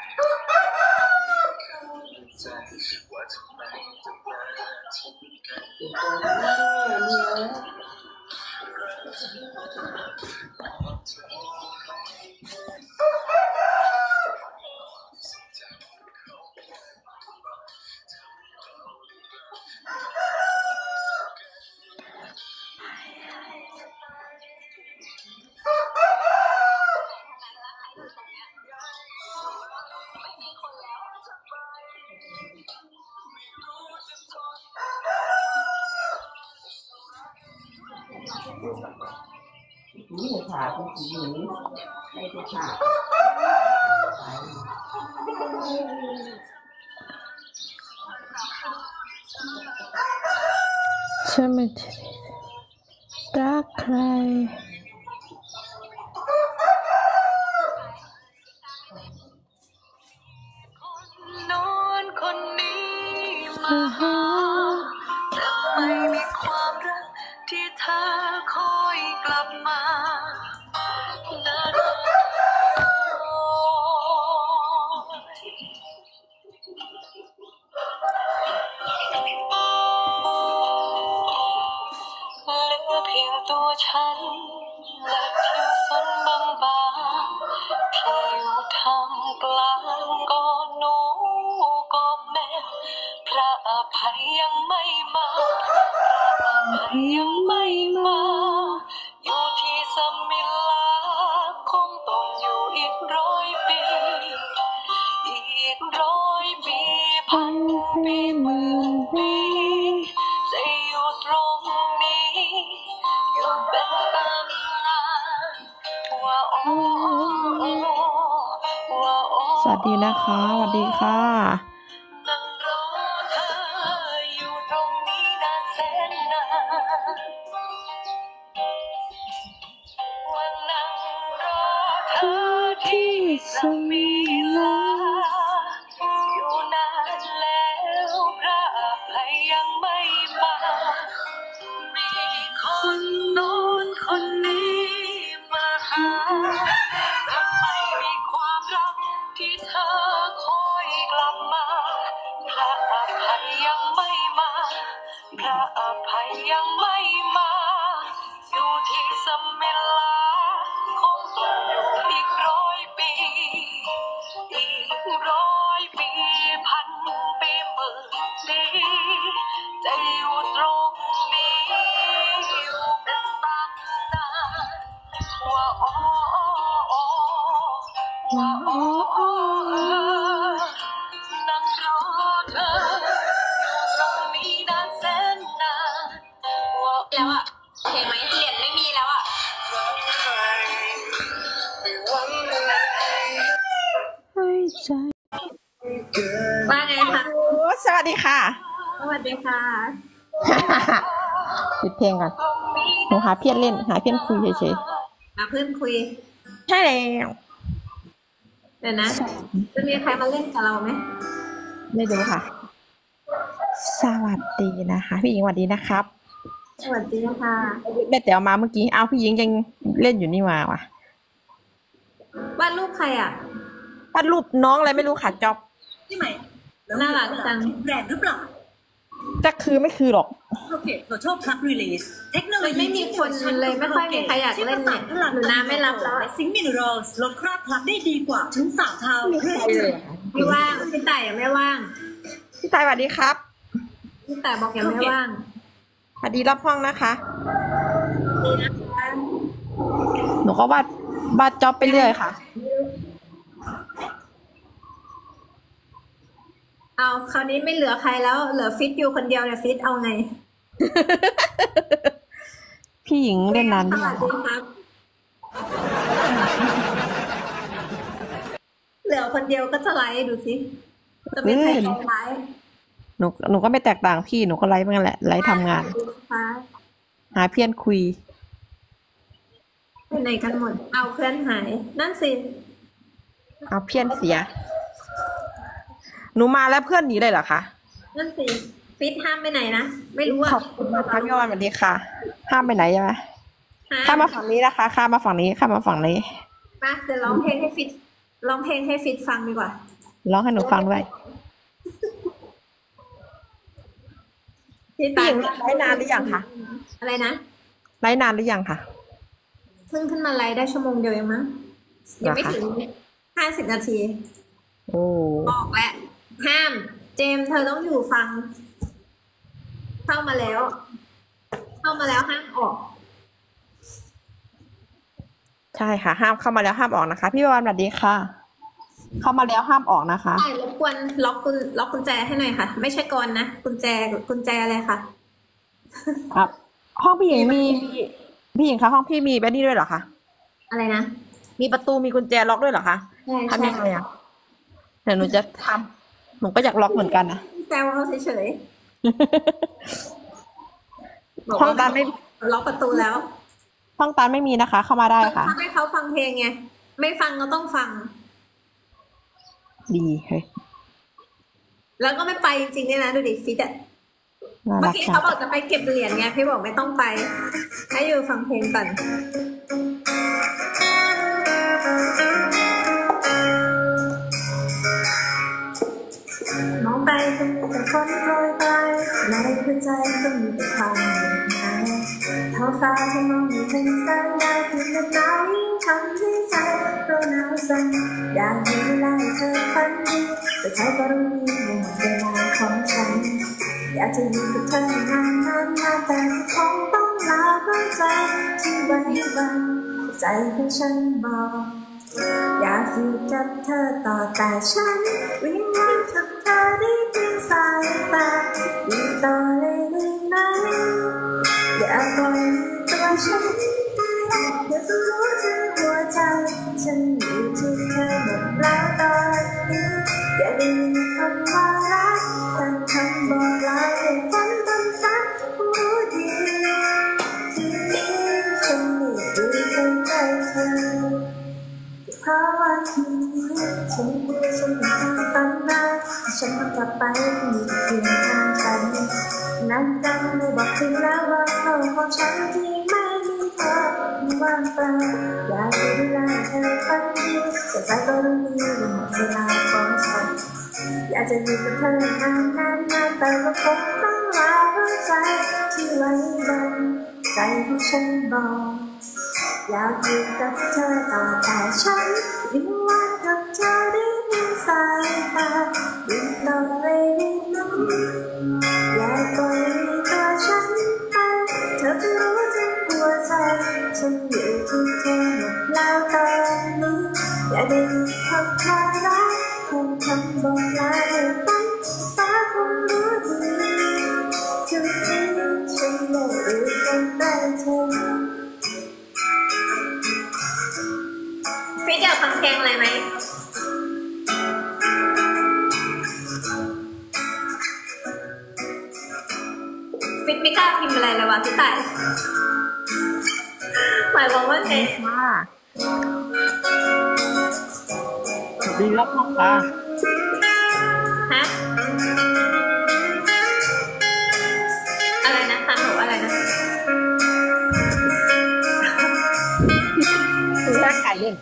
นี่จะขาดเป็นสีหนูไม่จะขาดฉันไม่ได้รักใครโน้นคนนี้มาหาแต่ไม่มีความรักที่เธอคอยกลับมาน่ารักเหลือเพียงตัวฉันและผิวสันบางๆที่อยู่ทำกลางก็หนูก็แม่พระอภัยยังไม่มาพระอภัยยังไม่มาอยู่ที่สมิลาคงต้องอยู่อีกร้อยปีอีกร้อยปีพันปีหมื่นปีจะอยู่ตรงนี้อยู่เป็นตำนานว่าโอ้ว่าโอ้สวัสดีนะคะสวัสดีค่ะนั่งรอเธออยู่ตรงนี้นานแสนนานวันนั่งรอเธอที่สมิลาอยู่นานแล้วพระอภัยยังไม่มามีคนโน้นคนนี้มาหาแต่ไม่มีความรักที่เธอคอยกลับมาพระอภัยยังไม่มาพระอภัยยังไม่มาอยู่ที่สมิลาคงต้องอยู่อีกร้อยปีอีกร้อยปีพันปีหมื่นปีจะอยู่ตรงนี้อยู่เป็นตำนานว่าโอ้ว่าโอ้นั่งรอเธออยู่ตรงนี้นานแสนนานว่าแล้วอะเพลงไหมเหรียญไม่มีแล้วอะให้ใจว่าไงคะโอ้สวัสดีค่ะสวัสดีค่ะปิดเพลงก่อนหนูหาเพี้ยนเล่นหาเพี้ยนคุยเฉยมาเพื่อนคุยๆใช่แล้วเดี๋ยวนะ จะมีใครมาเล่นกับเราไหมไม่รู้ค่ะ สวัสดีนะคะ พี่หญิงสวัสดีนะครับสวัสดีค่ะแม่แต๋วมาเมื่อกี้เอาพี่หญิงยังเล่นอยู่นี่มาว่ะวาดรูปใครอ่ะวาดรูปน้องอะไรไม่รู้ค่ะจ๊อบพี่ใหม่น่ารักจังแบรนด์หรือเปล่าจะคือไม่คือหรอกโอเคเราชอบพลักรีลีสเทคโนโลยีไม่มีคนเลยไม่ค่อยมีใครอยากเล่นเนี่ยหนูนาไม่รับแล้วและซิงค์มินเนอรัลลดคราบพลักได้ดีกว่าถึงสามเท่าเพื่อให้เกิดไม่ว่างพี่ต่ายยังไม่ว่างพี่ตายสวัสดีครับพี่ต่ายบอกยังไม่ว่างสวัสดีรับห้องนะคะ หนูก็วาดบาดจ็อบไปเรื่อยค่ะเอาคราวนี้ไม่เหลือใครแล้วเหลือฟิตอยู่คนเดียวเนี่ยฟิตเอาไงพี่หญิงเล่นนานสหรือวัยัสงดีครับ เหลือคนเดียวก็จะไลฟ์ดูสิจะไม่ใครเข้าไลฟ์หนูหนูก็ไม่แตกต่างพี่หนูก็ไลฟ์เหมือนกันแหละไลฟ์ทำงานค่ะหาเพื่อนคุยไปไหนกันหมดเอาเพื่อนหาย นั่นสิเอาเพื่อนเสีย หนูมาแล้วเพื่อนหนีเลยเหรอคะนั่นสิฟิตห้ามไปไหนนะไม่รู้อ่ะขอบคุณมากค่ะพี่ออนสวัสดีค่ะ ห้ามไปไหนใช่ไหมห้ข้ามมาฝั่งนี้นะคะข้ามมาฝั่งนี้ข้ามมาฝั่งนี้มาเดี๋ยวร้องเพลงให้ฟิตร้องเพลงให้ฟิตฟังดีกว่าร้องให้หนูฟังด้วยพี่พี่ตาหญิงไลฟ์นานหรือยังคะอะไรนะไลฟ์นานหรือยังคะเพิ่งขึ้นมาไลฟ์ได้ชั่วโมงเดียวเองมั้งยังไม่เหรอคะถึงห้าสิบนาทีโอ้บอกแล้วห้าม เจมส์เธอต้องอยู่ฟัง เข้ามาแล้ว เข้ามาแล้วห้ามออกใช่ค่ะ ห้ามเข้ามาแล้วห้ามออกนะคะ พี่ประวันสวัสดีค่ะ เข้ามาแล้วห้ามออกนะคะใช่รบกวนล็อกกุญล็อกกุญแจให้หน่อยค่ะ ไม่ใช่กรนะกุญแจกุญแจอะไรค่ะครับ ห้องพี่หญิงมีมีพี่หญิงคะห้องพี่มีแบบนี้ด้วยเหรอคะอะไรนะมีประตูมีกุญแจล็อกด้วยเหรอคะใช่ทำใช่ยังไงอ่ะเดี๋ยวหนูจะทำหนูก็อยากล็อกเหมือนกันนะแซวเขาเฉยๆบอกห้องว่าตานไม่ล็อกประตูแล้วห้องตานไม่มีนะคะ เข้ามาได้ค่ะถ้าให้เขาฟังเพลงไงไม่ฟังก็ต้องฟังดีเฮ้ยแล้วก็ไม่ไปจริงๆเนี่ยนะดูดิฟิตอะน่าเมื่รัอก กี้จัเขางบอกจะไปเก็บเหรียญไงพี่บอกไม่ต้องไป ให้อยู่ฟังเพลงก่อนมองไปก็มีแต่คนโปรยปลายในหัวใจก็มีแต่ความเหนื่อยหน่ายท้องฟ้าที่มองไม่เห็นแสงดาวเพียงแต่หนาวยิ่งทำให้ใจเราหนาวสั่นอยากดูแลเธอฝันดีแต่เธอก็รู้ดีว่าหมดเวลาของฉันอยากจะอยู่กับเธอนานนานนานแต่คงต้องลาเพราะใจที่ไว้วันใจของฉันบอกอยากอยู่กับเธอต่อแต่ฉันวิงวอนกับเธอได้เพียงสายตาอยู่ต่อเลยได้ไหมอย่าปล่อยตัวฉันเดี๋ยวจะรู้เธอหัวใจฉันอยู่ที่เธอหมดแล้วตอนนี้อย่าได้ยินคำว่ารักแต่คำบอกลาให้ฝันตำซักรู้ดีที่นี้ฉันไม่รู้จะได้เธอเพราะว่าทีนี้ฉันรู้ฉันเป็นคนฝันมาฉันต้องกลับไปมีเพียงทางฉันนั้นกันไม่บอกถึงแล้วว่าโลกของฉันที่ไม่มีเธอมันว่างเปล่าอยากดูแลเธอฝันดีแต่ใจก็รู้ดีว่าหมดเวลาของฉันอยากจะอยู่กับเธอนานนานนานแต่ก็คงต้องลาเพราะใจที่ไว้วันใจของฉันบอกอยากอยู่กับเธอต่อแต่ฉันวิงวอนกับเธอได้เพียงสายตาอยู่ต่อเลยได้ไหมอย่าปล่อยตัวฉันไปเธอจะรู้ถึงหัวใจฉันอยู่ที่เธอหมดแล้วตอนนี้อย่าได้ยินคำว่ารักแค่คำบอกลาให้ฝันฟ้าคงรู้ดีจุดนี้ฉันไม่รู้จะได้เธอฟิตอยากฟังเพลงอะไรไหมฟิตไม่กล้าพิมพ์อะไรเลยวะพี่ต่ายหมายความว่าไงค่ะดีแล้วค่ะฮะอะไรนะฟังหนูอะไรนะคือร่างกายเล่น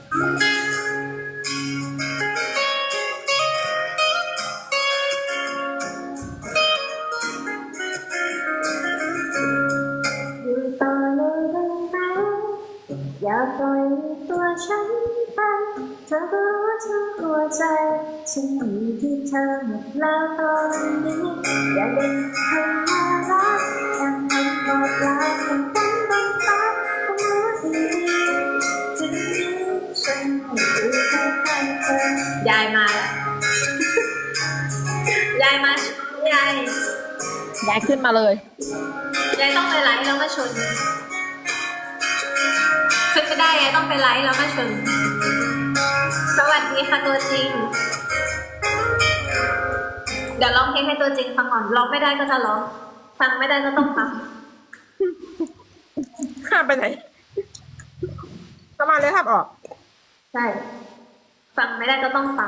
อยู่ต่อเลยได้ไหมอย่าปล่อยตัวฉันไปเธอก็รู้ทั้งหัวใจฉันอยู่ที่เธอหมดแล้วตอนนี้อย่าเล่นคำว่ารักแค่คำบอกลาคำฝันบนฟ้าคงรู้ดีจุดนี้ฉยายมาแล้วยายมายายยายขึ้นมาเลยยายต้องไปไลฟ์แล้วมาชนขึ้นไม่ได้ยายต้องไปไลฟ์แล้วมาชนสวัสดีค่ะตัวจริงเดี๋ยวร้องเพลงให้ตัวจริงฟังก่อนร้องไม่ได้ก็จะร้องฟังไม่ได้ก็ต้องฟังข้ามไปไหนประมาณเลยครับออกใช่ฟังไม่ได้ก็ต้องฟัง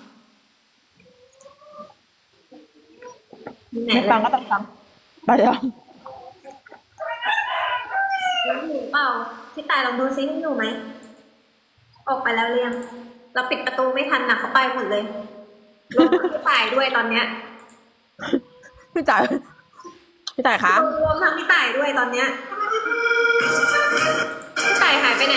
ไม่ฟังก็ต้องฟังไปเดี๋ยวหนูเปล่าพี่ตายลองดูซิหนูไหมออกไปแล้วเรียงเราปิดประตูไม่ทันนะเขาไปหมดเลยรวมทั้งพี่ตายด้วยตอนเนี้ยพี่จ่ายพี่จ่ายคะรวมทั้งพี่ตายด้วยตอนเนี้ยพี่ตายหายไปไหน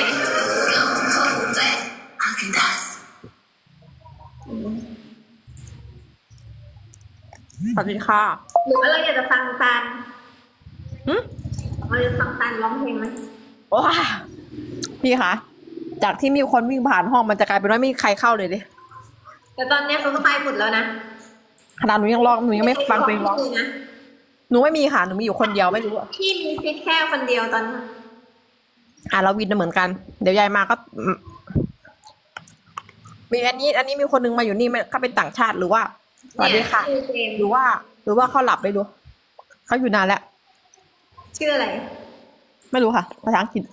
สวัสดีค่ะหรือว่าเราอยากจะฟังตาลหึเราจะฟังตาลร้องเพลงไหมว้าพี่คะจากที่มีคนวิ่งผ่านห้องมันจะกลายเป็นว่าไม่มีใครเข้าเลยดิแต่ตอนเนี้ยเขาก็ไปหมดแล้วนะขนาดหนูยังร้องหนูยังไม่ฟังเพลงร้องนะหนูไม่มีค่ะหนูมีอยู่คนเดียวไม่รู้อะพี่มีฟิตแค่คนเดียวตอนนี้อ่ะเราวินเหมือนกัน เดี๋ยวยายมาก็อืมมีอันนี้ อันนี้มีคนนึงมาอยู่นี่ไม่เขาเป็นต่างชาติหรือว่าสวัสดีค่ะชื่อเจมส์หรือว่า หรือว่าเขาหลับไปดูเขาอยู่นานแล้วชื่ออะไรไม่รู้ค่ะภาษาอังกฤษ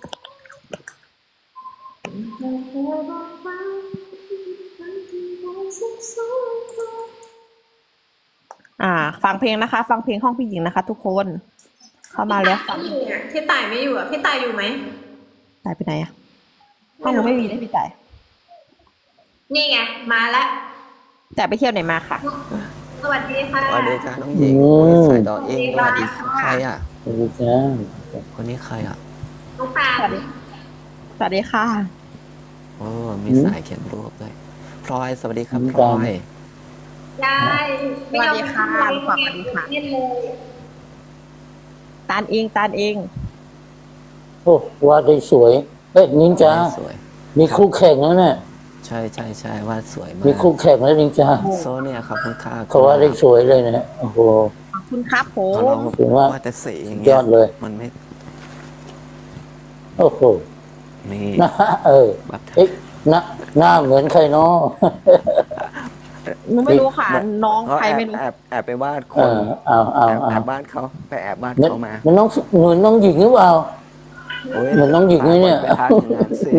อ่า ฟังเพลงนะคะ ฟังเพลงห้องผู้หญิงนะคะ ทุกคน เข้ามาแล้วฟังพี่ตายพี่ตายไม่อยู่อ่ะพี่ตายอยู่ไหมตายไปไหนอะห้องหนูไม่มีเลยพี่จ่ายนี่ไงมาแล้วแต่ไปเที่ยวไหนมาค่ะสวัสดีค่ะสวัสดีจ้าน้องหญิงโอ้ยสายดอกเองสวัสดีใครอ่ะสวัสดีจ้าคนนี้ใครอ่ะน้องปาสวัสดี สวัสดีค่ะโอ้มีสายเขียนรูปด้วยพลอยสวัสดีครับพลอยยายไม่ยอมสวัสดีค่ะสวัสดีค่ะเล่นเลยตานเองตานเองโอ้ว่าได้สวยเอ๊ะนินจาสวยมีคู่แข่งแล้วเนี่ยใช่ใช่ใช่ว่าสวยมากมีคู่แข่งแล้วนินจาโซเนี่ยขอบคุณค่ะเขาว่าได้สวยเลยนะโอ้โหขอบคุณครับผมเขาลองถือว่าว่าแต่สีอย่างยเงี้อย ดเลยมันไม่โอ้โหนี่หน้าเออแบบเอ๊ะหน้าหน้าเหมือนใครเนาะหนูไม่รู้ค่ะ น้องเขาใครแอบไม่รู้แอบแอบไปวาดคเอน อเอาเอาแอบเอาแอบบ้านเขาไปแอบบ้านเหมือนเขามาเหมือนน้องเหมือนน้องหญิงหรือเปล่าโอ้ยเหมือนน้องหญิงเลยเนี่ยไปทานอย่างนั้นสิ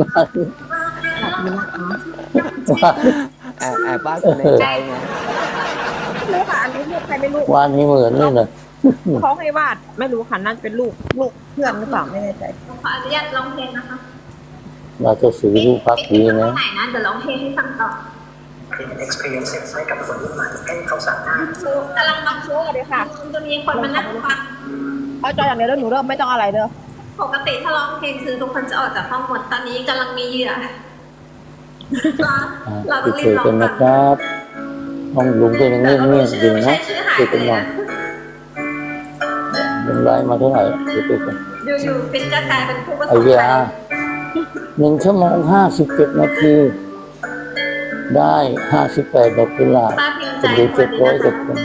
แอบแอบบ้านคนในใจไงไม่รู้ค่ะ อันนี้ลูกใครไม่รู้วานนี้เหมือนเลยนะเขาให้วาด ไม่รู้ค่ะ น่าจะเป็นลูก ลูกเพื่อนหรือเปล่าไม่แน่ใจขออนุญาตร้องเพลงนะคะเราจะสีรูปพักดีนะไหนนะเดี๋ยวร้องเพลงให้ฟังต่อ experience ให้กับคนรุ่นใหม่ให้เขาสามารถกำลังบังคับเลยค่ะจะมีคนมานั่งฟังเอาจออย่างเดียวแล้วหนูเริ่มไม่ต้องอะไรเด้อปกติถ้าร้องเพลงคือทุกคนจะออกจากห้องหมดตอนนี้กำลังมีเหยื่อเราติต้อดงรีเชื้บอร้องกันก่นะอนครับห้องลุงก็ยังเงียบเงียบอยู่ไม่นะใช่ชื่อหายติดเลกันยหน่อยนะเป็นไรมาเท่าไหร่ติดกันอยู่ๆฟินก็กลายเป็นผู้ประสไอ้บภัยาย หนึ่งชั่วโมงห้าสิบเจ็ดนาที ได้ห้าสิบแปดดอกกุหลาบป้าพิมพ์ใจเป็นดูคเจ็นดนี้ร้อยนะกว่าคน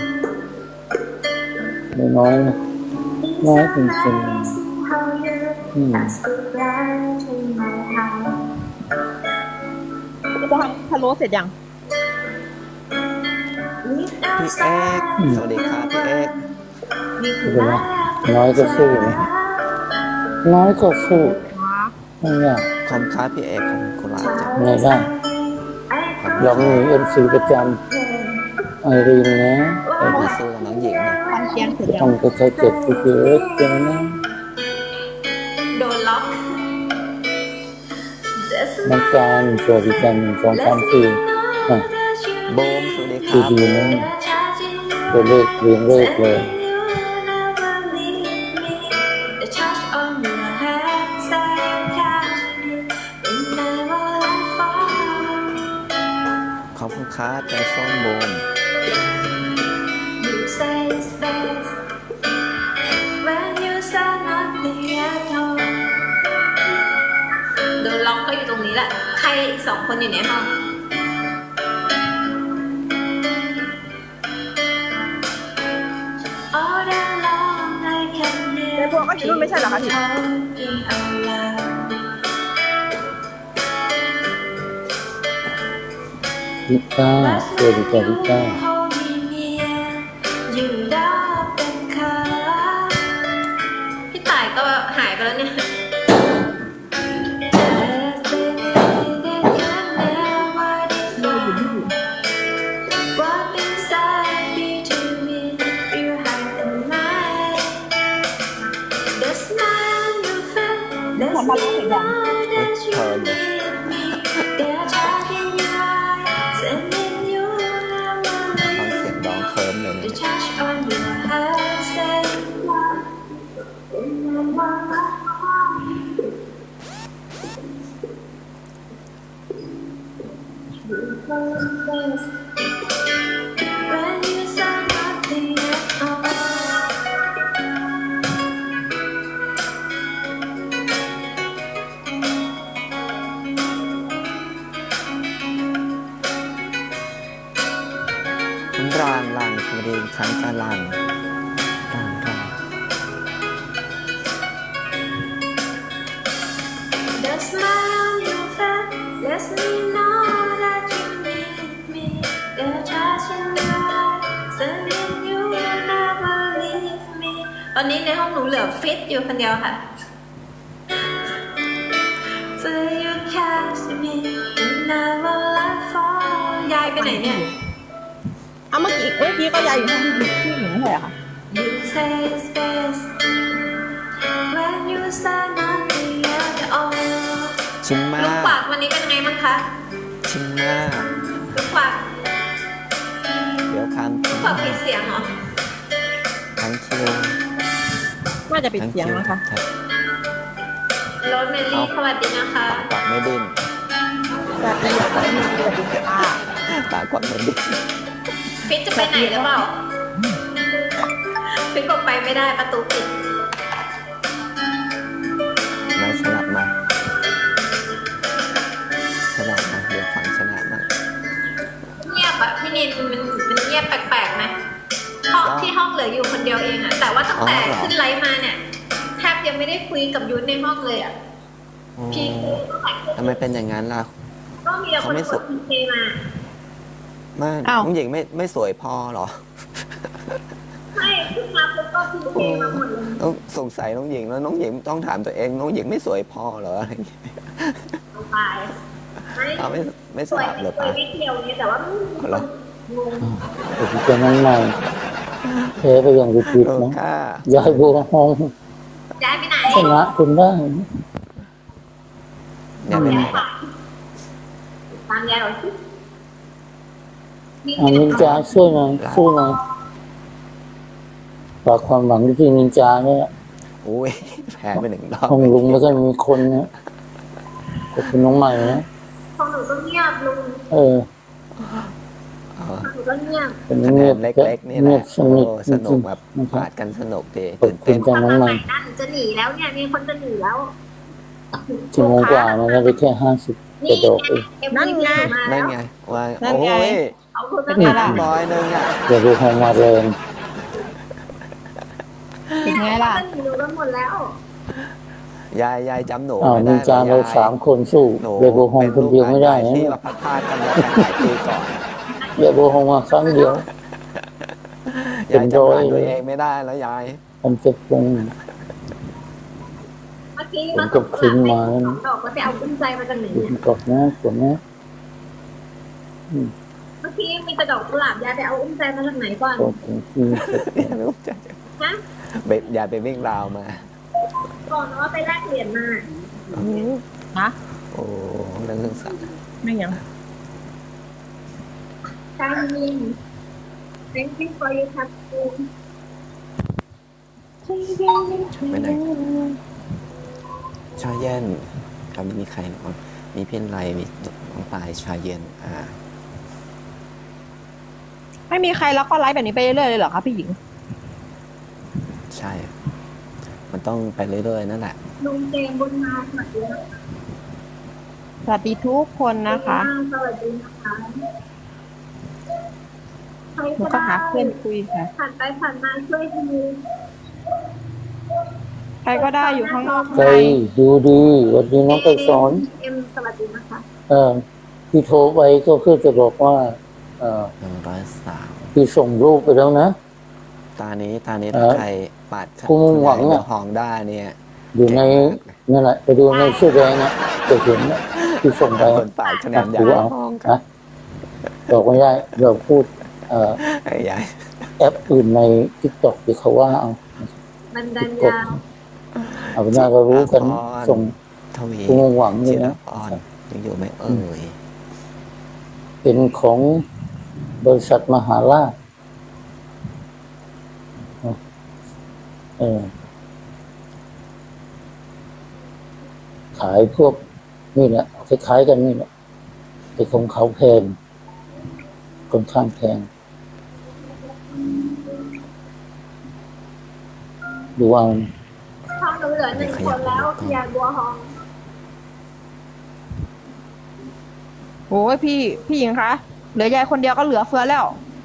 ไม่น้อยนะน้อยจริงๆอืมจะทำพะโล้เสร็จยังพี่เอกสวัสดีครับพี่เอกไม่เป็นไรน้อยก็สู้นะน้อยก็สู้ไม่ยากขอบคุณครับพี่เอกของโคราชจ้ะไงได้เรามีเอ็นซีประจำไอรีนนะเออไปสู้กับน้องหญิงนะปันเชียงเสร็จยังต้องไปใช้เจ็ดพีพีเอสเจอนะโดนล็อกน้ำการสวัสดิการหนึ่งสองสามสี่อ่ะโบมสวัสดีคดีรับดีนะตัวเลขเรียงเลขเลยขอบคุณครับใจส้มโบมโดนล็อกก็อยู่ตรงนี้แหละ ใครอีกสองคนอยู่ในห้องช่เหรอคะพี่ลิต้าสวัสดีจ้าลิต้าพี่ต่ายก็หายไปแล้วเนี่ยทำมาแล้วเห็นยังเชิญเลย ฟังเสียงร้องเคิร์มเลยนะ คุณรางรางสวัสดีครั้งจ้ารางรางราง The smile you felt lets me know that you need me. The touch in your eyes, saying you will never leave me. ตอนนี้ในห้องหนูเหลือฟิตอยู่คนเดียวค่ะ So you catch me and I will let fall. ยายไปไหนเนี่ยเอาเมื่อกี้เมื่อกี้ก็ยายอยู่ห้องพี่พี่หญิงไม่ใช่เหรอคะ You say it's best when you stand on the other. Oh, ชิมมาลูกกปากวันนี้เป็นไงบ้างคะชิมมากลูกปากเดี๋ยวคันลูกปากปิดเสียงเหรอทั้งคิวน่าจะปิดทั้งเสียงคิวนะคะครับโรสเมลี่สวัสดีนะคะปากไม่ดิ้นสวัสดีค่ะพี่สวัสดีค่ะปากกวักไม่ดิ้นฟิตจะไปไหนหรือเปล่า ฟิตบอกไปไม่ได้ประตูปิดมาสลับมาสลับมาเดี๋ยวฟังชนะมาเงียบอะพี่นินมันมันเงียบแปลกๆไหมห้องที่ห้องเหลืออยู่คนเดียวเองอะแต่ว่าตั้งแต่ขึ้นไลฟ์มาเนี่ยแทบยังไม่ได้คุยกับยุ้นในห้องเลยอะอ๋อพี่ทำไมเป็นอย่างนั้นล่ะก็มีแต่คนกดพีเคมาไมาอ้าวน้องหญิงไม่ไม่สวยพอเหรอใช่ขึ้นมาปุ๊บก็พีเคมาหมดเลยต้องสงสัยน้องหญิงแล้วน้องหญิงต้องถามตัวเองน้องหญิงไม่สวยพอเหรออะไรอย่างเงี้ยเอาไปไม่เอาไม่ไม่สสวยลับเหรอสวปะยนิดเดียวเนี่ยแต่ว่ามันเอาเหรองงสวัสดีจ้าน้องใหม่เทไปอย่างดิบเออๆนะค่ะยายบัวหงย้ายไปไหนชนะคุณได้เนี่ยเป็นไงล่ะตามยายหน่อยสิมีอานินจาช่วยหน่อยสู้หน่อยฝากความหวังที่นินจาเนี่ยโอ้ยแพ้ไปหนึ่งรอบห้องลุงไม่ใช่มีคนนะขอบคุณน้องใหม่นะของหนูก็เงียบลุงเอออ๋อของหนูก็เงียบเป็นคะแนเงียบนเล็กๆนี่แหเงียละบสนิทโอ้จสรินุกงแบบๆนะครัพาบดกันสนุกดีขอบตื่นคุเต้ณนจ้าน้องใหม่นั่นจะหนีแล้วเนี่ยมีคนจะหนีแล้วชั่วโมงกว่ามันได้แค่ห้าสิบกระโดดเองนั่นไงนั่นไงว่านั่นโอ้ไงยเอาคนเป็จะนหไงนีล่ะร้อยหนึ่งอ่ะอย่าดูหงมาแรงเป็นไงล่ะจะหนีกันหมดแล้วยายยายจำหนูอ้าวไม่นิได้นจาหรเราอยยสามคนสู้หนูเยาบัวหงคนเดียวไม่ได้นะที่ว่าพัดพลาดกันมาตั้งหลายปีก่อนเยาบัวหงมาครั้งเดียวยายจำหลานตัวเองไม่ได้แล้วยายมันจะปรุงเมื่อกี้ผมมากับคลินมาแล้วสองดอกก็ไปเอากุ้งใจมาจากไหนดูเนี่ยกดนะกดนะเมื่อกี้มีแต่ดอกกุหลาบยายไปเอาอุ้มใจมาจากไหนก่อนกดถึงที่เสร็จยายไม่รู้จะนะไปยายไปวิ่งราวมาก่อนว่าไปแลกเหรียญมาฮะโอ้นักศึกษาไม่ยังการมิน thank you for your time ไปไหนชาเย็นครับมีใครบ้างมีเพี้ยนไรมีน้องปลายชาเย็นอ่าไม่มีใครแล้วก็ไลฟ์แบบนี้ไปเรื่อยๆเลยเหรอคะพี่หญิงใช่ มันต้องไปเรื่อยๆนั่นแหละลุงเจมบุญมาสวัสดีนะคะสวัสดีทุกคนนะคะสวัสดีนะคะใครหนูก็ก็ได้หาเพื่อนคุยค่ะผ่านไปผ่านมาช่วยทีใครก็ได้อยู่ข้างนอกใจดูดีวันนี้น้องไปสอนเอ็มสวัสดีนะคะเออพี่โทรไปก็เพื่อจะบอกว่า เออหนึ่งร้อยสามพี่ส่งรูปไปแล้วนะตานี้ตานี้เอถ้าอใครปาดกูมุ่งหวังอะเดี๋ยวหองได้เนี่ยอยู่ในนั่นแหละไปดูในเสื้อแดงนะจะเห็นนะพี่ส่งไปคนปาดคะแนนถืยาอเอาห้องกันะนบอกไม่ได้เราพูด เอ่อไอ้ยายแอปอื่นในทิกตอกเดี๋ยวเขาว่าเอาบันดันกดยาวเอาเป็นว่าเรารู้กันส่งทวีกูมุ่งหวังเลจิยรนะพรยังอยู่ไหมเอ่ยเป็นของบริษัทมหาราชเออขายพวกนี่แหละคล้ายๆกันนี่แหละแต่ของเขาแพงค่อนข้างแพงดูเอาห้องหนูเหลือหนึ่งคนแล้วพี่ยาบัวฮองโอ้ยพี่พี่หญิงคะเหลือยายคนเดียวก็เหลือเฟือแล้ว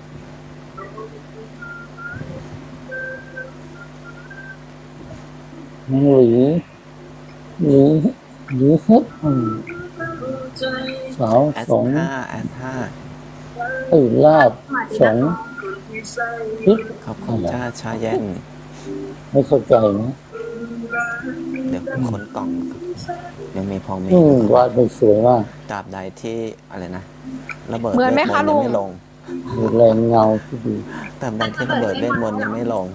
หลีหลีหลีเฮ็ดอืมสาวแอสสองห้าแอสห้าไอ้ลาบสองพิษขอบคุณจ้าชาเย็นไม่เข้าใจนะเดี๋ยวคนกล่องยังมีพองมีอืมวาดไปสวยมากตราบใดที่อะไรนะระเบิดเหมือนไหมวทคะนต์ลุยังงไม่ลงมีแรงเงาที่ดีตราบใดที่ระเบิดเวทมนต์ยังไม่ลง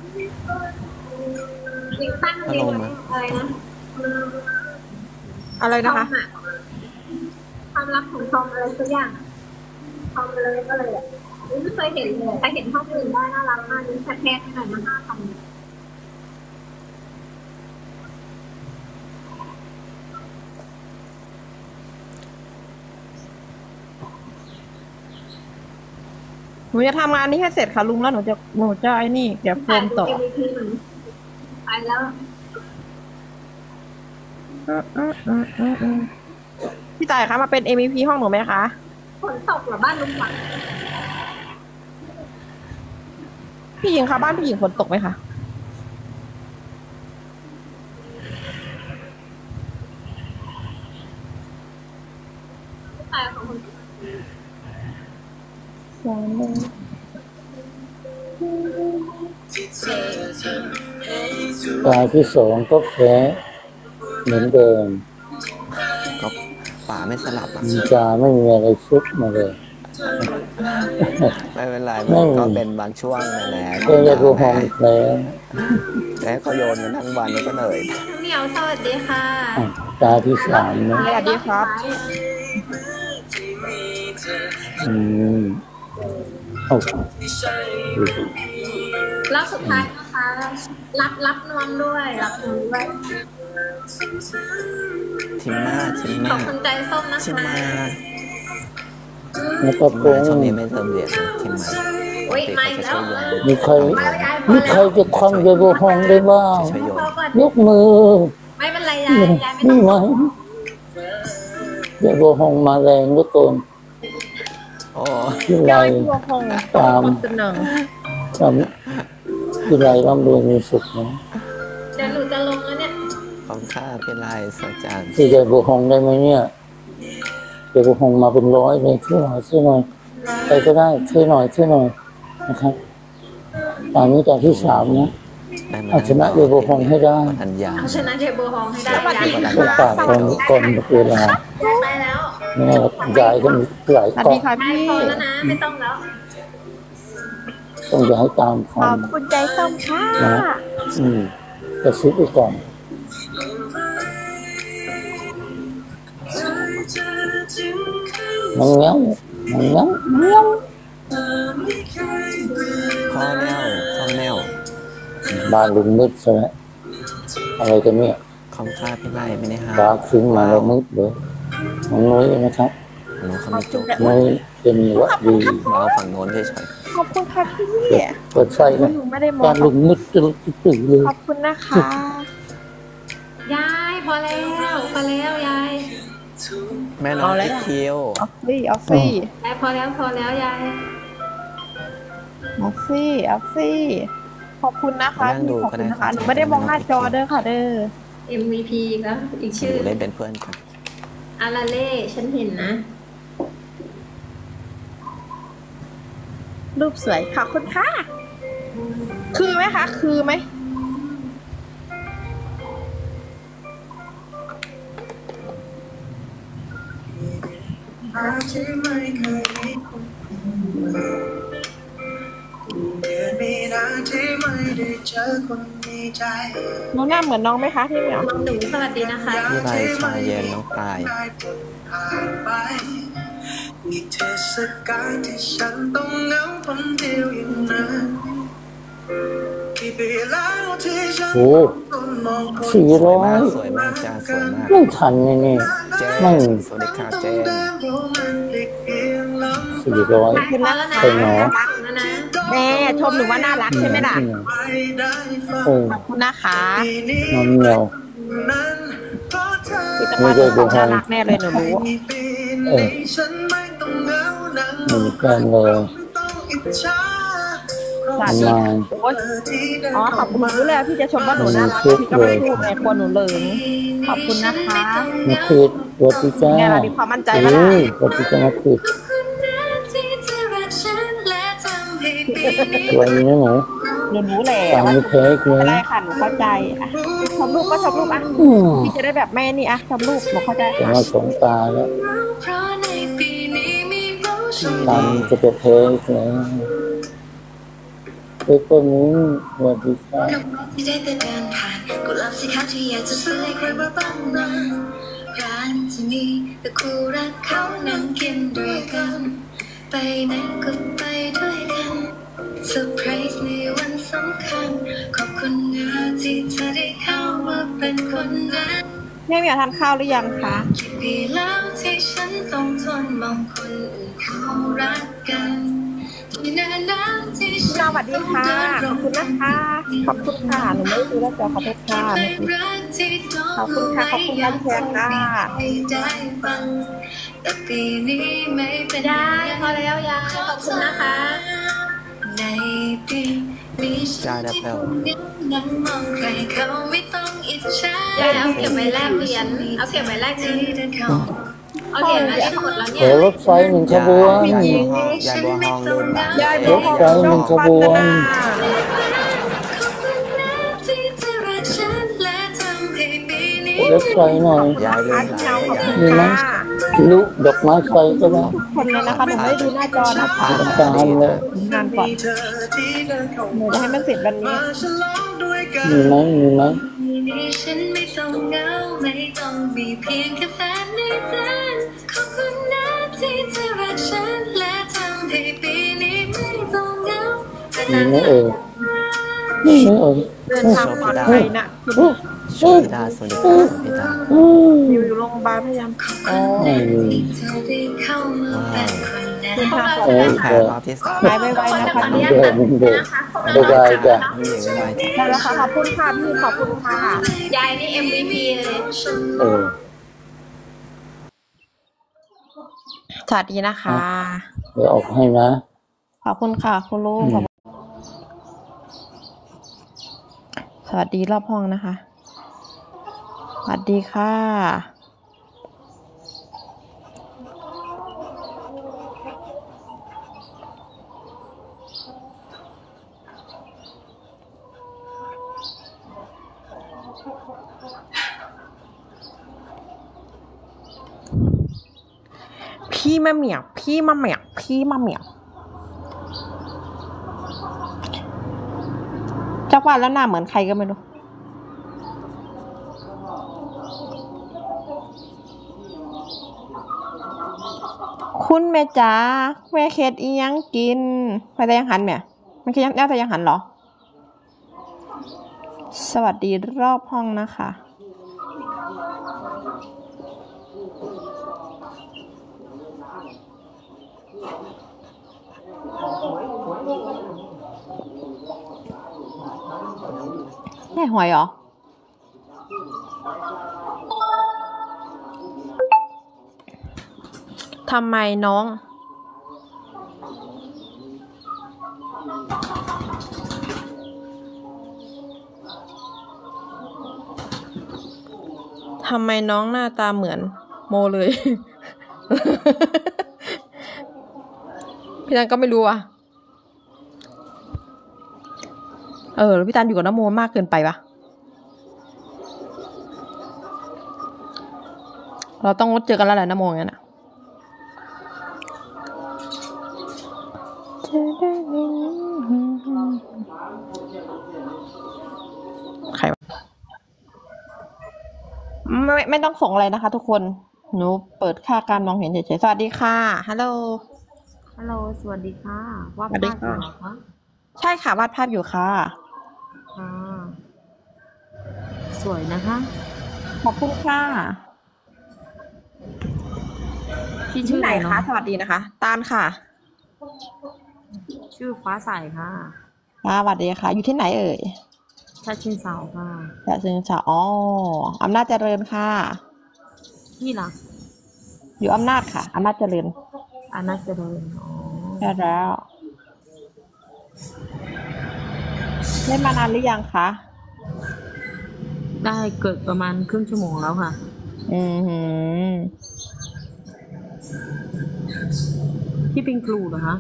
ยิงตั้งพัดยิลงมอะอะไรนะอะไรนะคะความรักของทอมอะไรสักอย่างทอมเลยก็เลยอ่ะไม่เคยเห็นเลยแต่เห็นห้องอื่นได้น่ารักมากนี่แค่ขนาดนั้นห้าพันหนูจะทำงานนี้ให้เสร็จค่ะลุงแล้วหนูจะหนูจะไอ้นี่เก็บโฟมต่อดู เอ็ม วี พี หนูไปแล้วอืมอืมอืมอืมอืมพี่ต่ายคะมาเป็น เอ็ม วี พี ห้องหนูไหมคะฝนตกเหรอบ้านลุงหวังพี่หญิงคะบ้านพี่หญิงฝนตกไหมคะตายของคนตาที่สองก็แพ้เหมือนเดิมก็ป่าไม่สลับอ่ะมีจาไม่มีอะไรชุบมาเลยไม่เป็นไรไม่มันก็เป็นบางช่วงนั่นแหละก็จะดูห้องอีกแล้วแต่เขาโยนกันทั้งวันแล้วก็เหนื่อยเหมียวสวัสดีค่ะอ่ะตาที่สามนะสวัสดีครับอืมโอ้แล้วสุดท้ายนะคะ รับรับนวมด้วย รับนวมด้วยทิมมาทิมขมาอบคุณใจส้มนะทิมคะมาแล้วก็ทิมโป้มาง ช่วงนี้ไม่เติมเหรียญนะทิมมาโอ้ยปกไม่ติแล้เขาวจะช่วยโยนมีใครพอมีใครแล้วจะคว้างเยโบห้องได้บ้างช่วยโยนพอก่อนยกมือไม่เป็นไรยายยายไม่ต้นี่องไหมเยโบห้องมาแรงเหลือเกินโอ้ที่ไรตัวคงตามจุดหนึ่งทำที่ไรร่ำรวยมีสุขนะเดี๋ยวหนูจะลงแล้วเนี่ยของข้าเป็นไรสัจจันที่เยโบห้องได้ไหมเนี่ยเยโบห้องมาเป็นร้อยเลยช่วยหน่อยช่วยหน่อยใครก็ได้ช่วยหน่อยช่วยหน่อยนะครับตอนนี้ตอนที่สามนะได้ไหมเอาชนะเยโบห้องให้ได้อัญญาเอาชนะเจโบฮองให้ได้สวัสยายดีก็ค่ะปากคนก่อนเวลาได้แล้วแม่ยายก็มีหลายสวัสกล่อดีงค่ะได้พี่พอแล้วนะ ไม่ต้องแล้วต้องอย่าให้ตามขคัอน บคุณใจส้มค่ะนะอืมกระซิบไปก่อน มันเงี้ยวมันเงี้ยวเงี้ยวข้อแนวข้อแนวบ้านลุงมืดใช่ไหมอะไรกันเนี่ยของข้าพี่ไล่ไม่ได้ห้าฟ้าครึ้มมาแล้วมืดเลยน้องนุ้ยนะครับหนูเขาไม่จุกนุ้ยเป็นหวัดดีเราฝั่งโน้นเฉยขอบคุณค่ะพี่เปิดไฟนะหนูไม่ได้มอบ้าง นลุงมืดจะตื่นเลยขอบคุณนะคะยายพอแล้วพอแล้วยายๆแม่น้องพี่คิวออฟฟี่ออฟฟี่ยายพอแล้วพอแล้วยายออฟฟี่ออฟฟี่ขอบคุณนะคะนั่งดูขอบก็คุได้ณนะครัคะบหนูไม่ได้มองหน้าจอเด้อค่ะเด้อเอ็ม วี พี อีกแล้วอีกชื่อดูเล่นเป็นเพื่อนกันอาราเล่ฉันเห็นนะรูปสวยขอบคุณค่ะคือไหมคะ คือไหมน้องหน้าเหมือนน้องไหมคะพี่เหมียวน้องหนูสวัสดีนะคะพี่ไรชาเย็นน้องปลายมีเทศกาลที่ฉันต้องเหงาคนเดียวอย่างนั้นกี่ปีแล้วที่ฉันโอ้สี่สวยร้อมาย กสวยมากจ้าสวยมากไม่ทันนี่นี่เจนไม่สวัสดีค่ะเจนสี่ร้อยขอบคุณนะคะเป็นหนอแล้วนะแม่ชมหนูว่าน่ารักใช่ไหมล่ะโอ้ขอบคุณนะคะน้องเหนียวพี่จะมาดูความน่ารักแน่เลยหนูรู้เออหนึ่งแกนเลยสวัสประดีมาณโอ๊ยอ๋อขอบคุณรู้เลยพี่จะชมว่าหนูน่ารักพี่ก็ไม่ได้พูดไงกลัวหนูเหลิงขอบคุณนะคะนักคิดวัติจ้าไงเรามีความมั่นใจเอแล้วล่ะอวัติจ้านักคิดสวยนี่นะหนูหนูรู้แหละฟังว่าไม่เค้กเลไม่ยได้ค่ะหนูเข้าใจอ่ะชมรูปก็ชมรูปอ่ะอืมพี่จะได้แบบแม่นี่อ่ะชมรูปหนูเข้าใจแต่ว่าสงตาแล้วตามจะเป็นเค้กเลยเค้กตัวนี้วัติจ้าที่ได้แต่เดินผ่านกุหลาบสีขาวที่อยากจะซื้อให้ใครมาบ้างนะร้านที่มีแต่คู่รักเขานั่งกินด้วยกันไปไหนก็ไปด้วยกันเซอร์ไพรส์ในวันสำคัญขอบคุณนะที่เธอได้เข้ามาเป็นคนนั้นแม่เหมียวทานข้าวหรือยังคะกี่ปีแล้วที่ฉันต้องทนมองคนอื่นเขารักกันที่นานแล้วที่พี่ฉัน้อน งสวัสดีค่ะขอบคุณนะคะขอบคุณค่ะหนูไม่ได้ดูแล้วจอขอบคุณค่ะเมื่อกี้ขอบคุณค่ะขอบคุณการแชร์ค่ะได้ฟังแต่ปีนี้ไม่เป็นยายพอแล้วยายขอบคุณนะคะในปีนี้จ้าดับเบิลนั่งมองใครเขาไม่ต้องอิจฉายายเอาเก็บไว้แลกเหรียญเอาเก็บไว้แลกเงินที่เดินเข้าเอาเหรียญมาได้หมดแล้วเอเนี่ยอรถไฟหนึ่งขบวนยายบัวห้องยายบัวห้องลืมหลานยายรบอกถไฟหนึ่งขบวนที่เธอรักฉันและทำให้ปีนี้รถไฟหน่อยยายลือามหพี่ลาเมาน ขอบยาคุยณมีไหมค่ะลุดอกไม้ไฟก็ได้ทุกคนเลยนะคะหนูไม่ได้ดูหน้าจอนะคะตามเลยงานก่อนหนูจะให้มันเสร็จวันนี้มีไหมมีไหมปีนี้ฉันไม่ต้องเหงาไม่ต้องมีเพียงแค่แฟนในฝันขอบคุณนะที่เธอรักฉันและทำให้ปีนี้ไม่ต้องเหงามีไหมเอ่ยมีไหมเอ่ยเดินทางปลอดภัยนะคุณโชติดาสวัสดีค่ะพี่ดาอืมอยู่อยู่โรงพยาบาลพยายามอ๋อไม่มีเธอได้เข้ามาเป็นคนนั้นเดินทางปลอดเอ้ภัยยแพ้รอบที่สามหายไวๆนะคะเด็กเด็กสบายจ้ะนี่ยังไงจ้ะได้แล้วค่ะขอบคุณค่ะพี่ขอบคุณค่ะยายนี่ เอ็ม วี พี เลยเออสวัสดีนะคะเดี๋ยวออกให้นะขอบคุณค่ะคุณลุงขอบคุณสวัสดีรอบห้องนะคะ สวัสดีค่ะพี่มะเหมี่ยวพี่มะเหมี่ยวพี่มะเหมี่ยวจักวันแล้วหน้าเหมือนใครก็ไม่รู้คุณแม่จ๋าแม่เค็ดอียังกินไปแต่ยังหันแม่มันคือยังแน่แต่ยังหันเหรอ สวัสดีรอบห้องนะคะแม่หวยเหรอทำไมน้องทำไมน้องหน้าตาเหมือนโมเลย พี่ตันก็ไม่รู้อ่ะเออแล้วพี่ตันอยู่กับน้ำโมมากเกินไปปะเราต้องงดเจอกันแล้วแหละน้ำโมงั้นอ่ะใครวะไม่ไม่ต้องส่งอะไรนะคะทุกคนหนูเปิดค่าการมองเห็นเฉยๆสวัสดีค่ะฮัลโหลฮัลโหล สวัสดีค่ะวาดสวัสดีภาพอค่ะยู่เหรอคะใช่ค่ะวาดภาพอยู่ค่ะค่ะ สวยนะคะขอบคุณค่ะพี่ที่ชื่อไหนอะไรเนาะคะสวัสดีนะคะตาลค่ะชื่อฟ้าใสค่ะค่ะสวัสดีค่ะ อยู่ที่ไหนเอ่ยชาชิงเสาค่ะฉะเชิงเทราอ๋ออำนาจเจริญค่ะพี่ล่ะอยู่อำนาจค่ะอำนาจเจริญอานาเจริญอ๋อใช่แล้วเล่นมานานหรือยังคะได้เกิดประมาณครึ่งชั่วโมงแล้วค่ะอือหือพี่เป็นครูเหรอคะ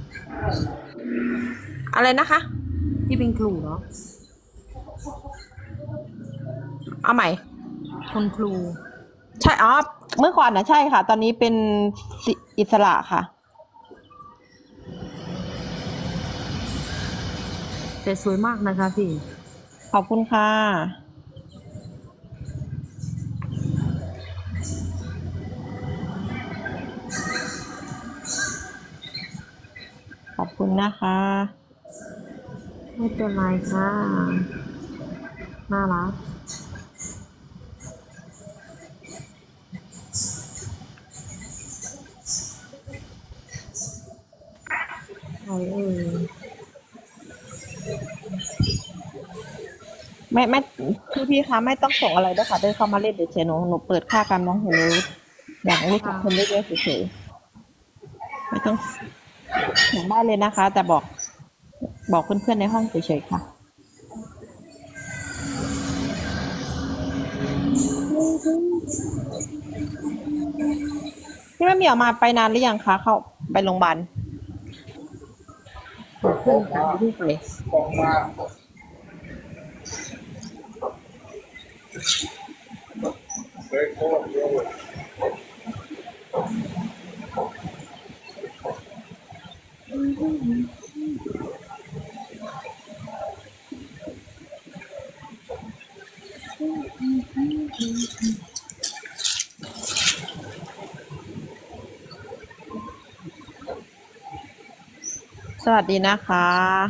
อะไรนะคะพี่เป็นครูเหรอเอาใหม่คนครูใช่อ๋อเมื่อก่อนนะใช่ค่ะ ตอนนี้เป็นศิอิสระค่ะแต่สวยมากนะคะพี่ขอบคุณค่ะ ขอบคุณนะคะไม่เป็นไรค่ะ น่ารัก ใครเอ่ยไม่ไม่พี่พี่คะไม่ต้องส่งอะไรด้วยค่ะเดินเข้ามาเล่นเดี๋ยวเฉยหนูหนูเปิดค่าการมองเห็นรู้อยากรู้จักคนเรื่อยๆเฉยๆไม่ต้องส่งได้เลยนะคะ แต่บอก บอกเพื่อนๆในห้องเฉยๆค่ะพี่แม่เหมียวมาไปนานหรือยังคะเข้าไปโรงพยาบาลเพื่อนค่ะพี่ไป สวัสดีนะคะ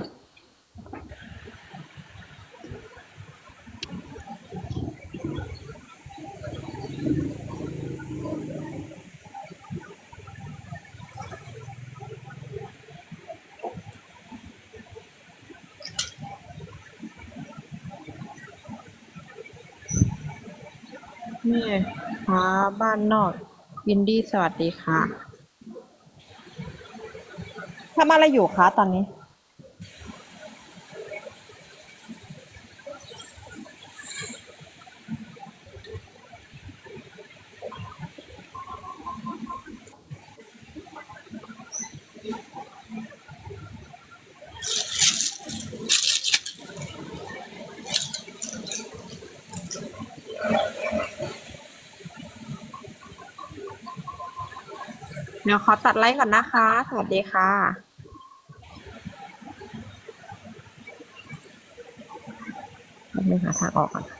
นี่ค่ะบ้านนอกยินดีสวัสดีค่ะทำอะไรอยู่คะตอนนี้เดี๋ยวขอตัดไลค์ก่อนนะคะสวัสดีค่ะไม่หาทางออกก่อน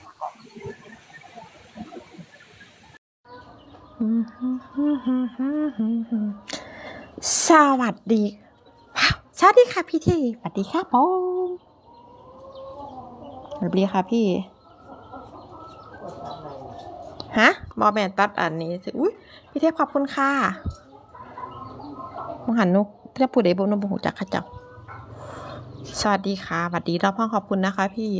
สวัสดีสวัสดีค่ะพี่ทีสวัสดีค่ะผมสวัสดีค่ะพี่ฮะบอแมนตัดอันนี้สิอุ้ยพี่เทพขอบคุณค่ะมหันนุกถ้าพูดได้บุญนุบุจักขจับสวัสดีค่ะสวัสดีเราพ่อขอบคุณนะคะพี่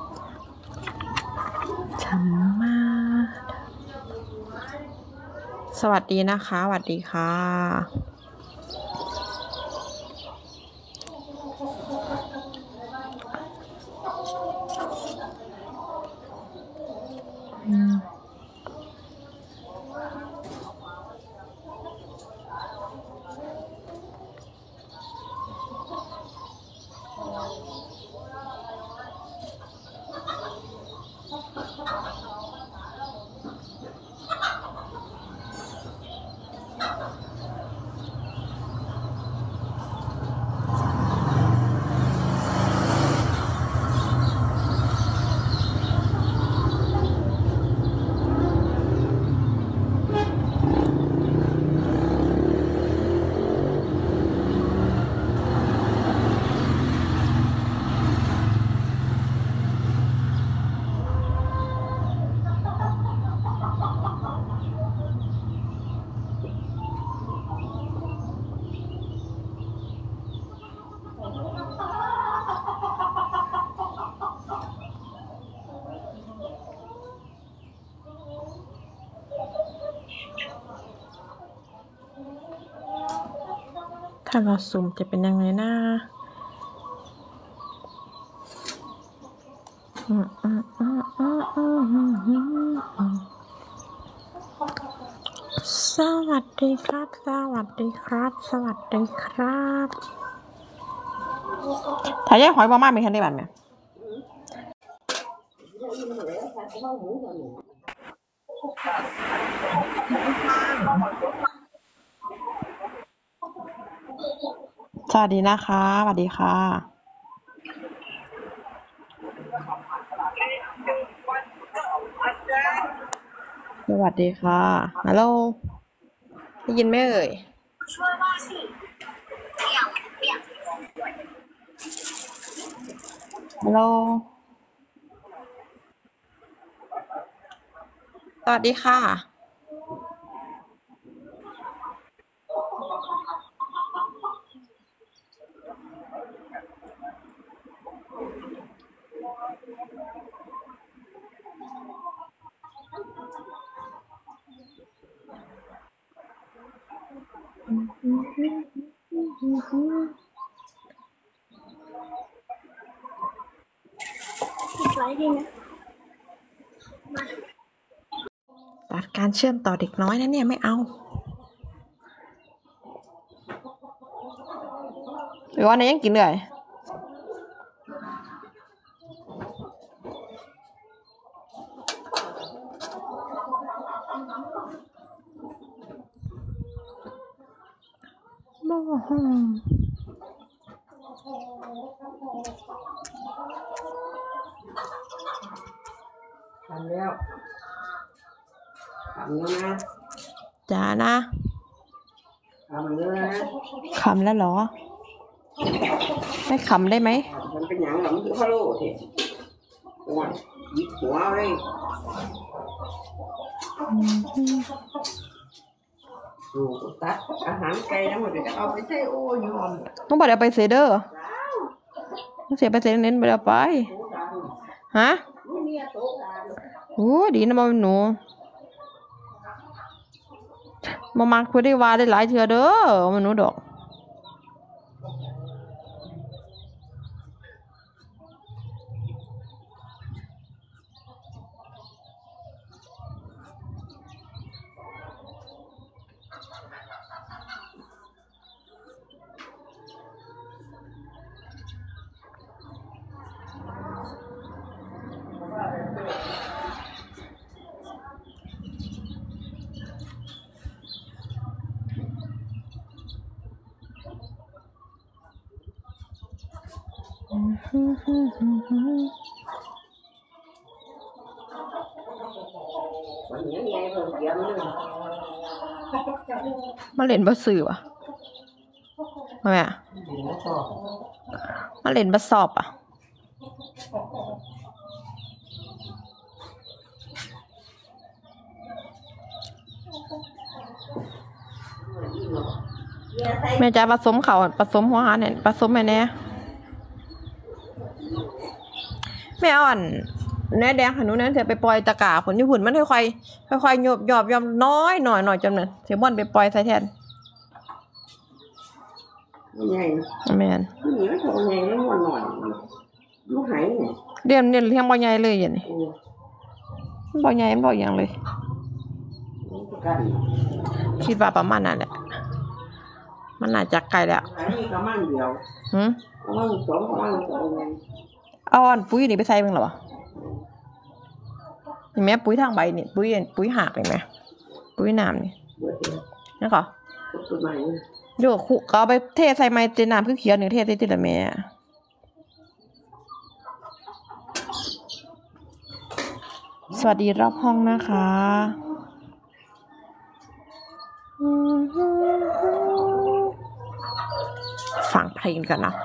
ทำมาสวัสดีนะคะสวัสดีค่ะอืมถ้าเราสุ่มจะเป็นยังไงนะอืมอืมอืมอืมอืมอืมอืมสวัสดีครับ สวัสดีครับ สวัสดีครับถ่ายแยกหอยบะมามีแค่นี้บ้างไหมสวัสดีนะคะสวัสดีค่ะสวัสดีค่ะฮัลโหลได้ยินไหมเอ่ยช่วยว่าสิเปียกเปียกฮัลโหลสวัสดีค่ะตัดการเชื่อมต่อเด็กน้อยนะเนี่ยไม่เอาหรือว่าในยังกินเลยโอ้โหทำแล้วทำแล้วนะจ้านะทำแล้วนะขำแล้วเหรอไม่ขำได้ไหมมันเป็นอย่างหลังคือฮัลโหลเถอะหัวยิบหัวเลยดูตัดอาหารไก่ทั้งหมดจะเอาไปใส่โอ้ยอมต้องบอกเดี๋ยวไปเซเดอร์ต้องเสียไปเซเน้นไปแล้วไปฮะโอ้ดีนะมันหนูมามาคุยได้ว่าได้หลายเทื่อเด้อมันหนูดอกมาเล่นบัสสื่อวะทำไมอ่ะมาเล่นบัสสอบอ่ะแม่จะผสมเขาผสมหัวหาเนี่ยผสมไปเนี่ยแม่อ่อนแน่แดงหันนู้นนั้นเธอไปปล่อยตะกาผลญี่ปุ่นมันค่อยๆค่อยๆโยบยอบยอมน้อยหน่อยหน่อยจำนั้นเสียบอนไปปล่อยใส่แทนใหญ่แม่นผู้หญิงไม่โตใหญ่ไม่หวานหน่อยลูกหายเนี่ยเรียนเรียนเรียงบ่ใหญ่เลยอย่างนี้บ่ใหญ่บ่อย่างเลยคิดว่าประมาณนั้นแหละมันน่าจะไกลแล้วหายมีประมาณเดียวหืมประมาณสองประมาณสองไงเอาอันปุ๋ยนี่ไปใส่เบิ่งหรอวะนี่แม่ปุ๋ยทางใบนี่ปุ๋ยปุ๋ยหากเห็นไหมปุ๋ยน้ำนี่นี่ค่ะต้นไม้เดี๋ยวคุก็เอาไปเทใส่ไม้เจน้ำคือเขียวหนึ่งเทใส่ติละแม่สวัสดีรอบห้องนะคะฟังเพลงกันนะ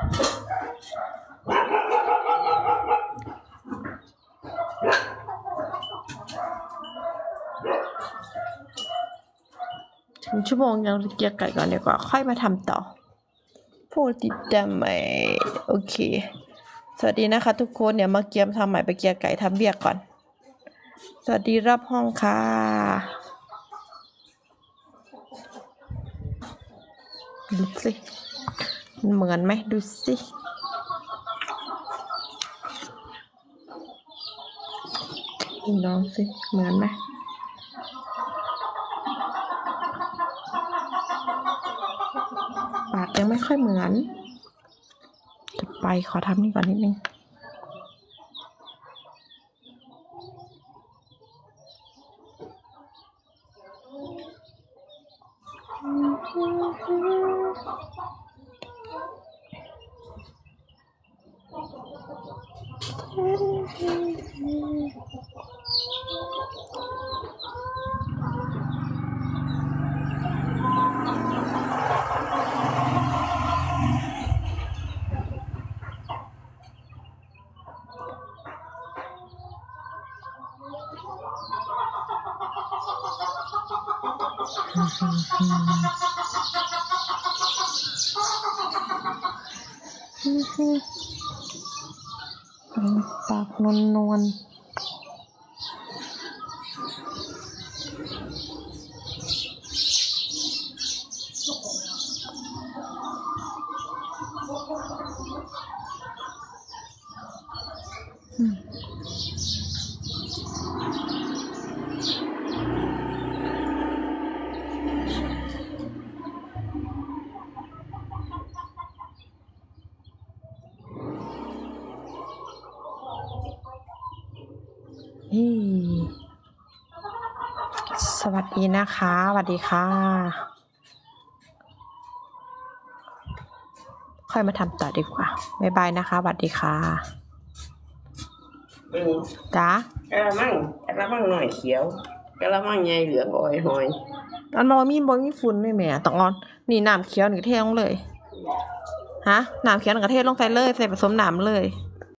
ถึงชั่วโมงยังเกียร์ไก่ก่อนดีกว่าค่อยมาทำต่อพูดติดดำไหมโอเคสวัสดีนะคะทุกคนเดี๋ยวมาเกียมทำใหม่ไปเกียร์ไก่ทำเบียกก่อนสวัสดีรับห้องค่ะดูสิเหมือนไหมดูสิน้องสิเหมือนไหมปากยังไม่ค่อยเหมือนจะไปขอทำนี่ก่อนนิดนึงปากนวลนวลสวัสดีนะคะสวัสดีค่ะค่อยมาทำต่อดีกว่าบ๊ายบายนะคะสวัสดีค่ะจ้ากระมังกระมังหน่อยเขียวกระมังใหญ่เหลืองอ่อยหอยอันนอมีบอมีฝุ่นไม่แม่ต้องอ่อนนี่น้ำเขียวหนึ่งเทลงเลยฮะน้ำเขียวหนึ่งเทลงใส่เลยใส่ผสมน้ำเลย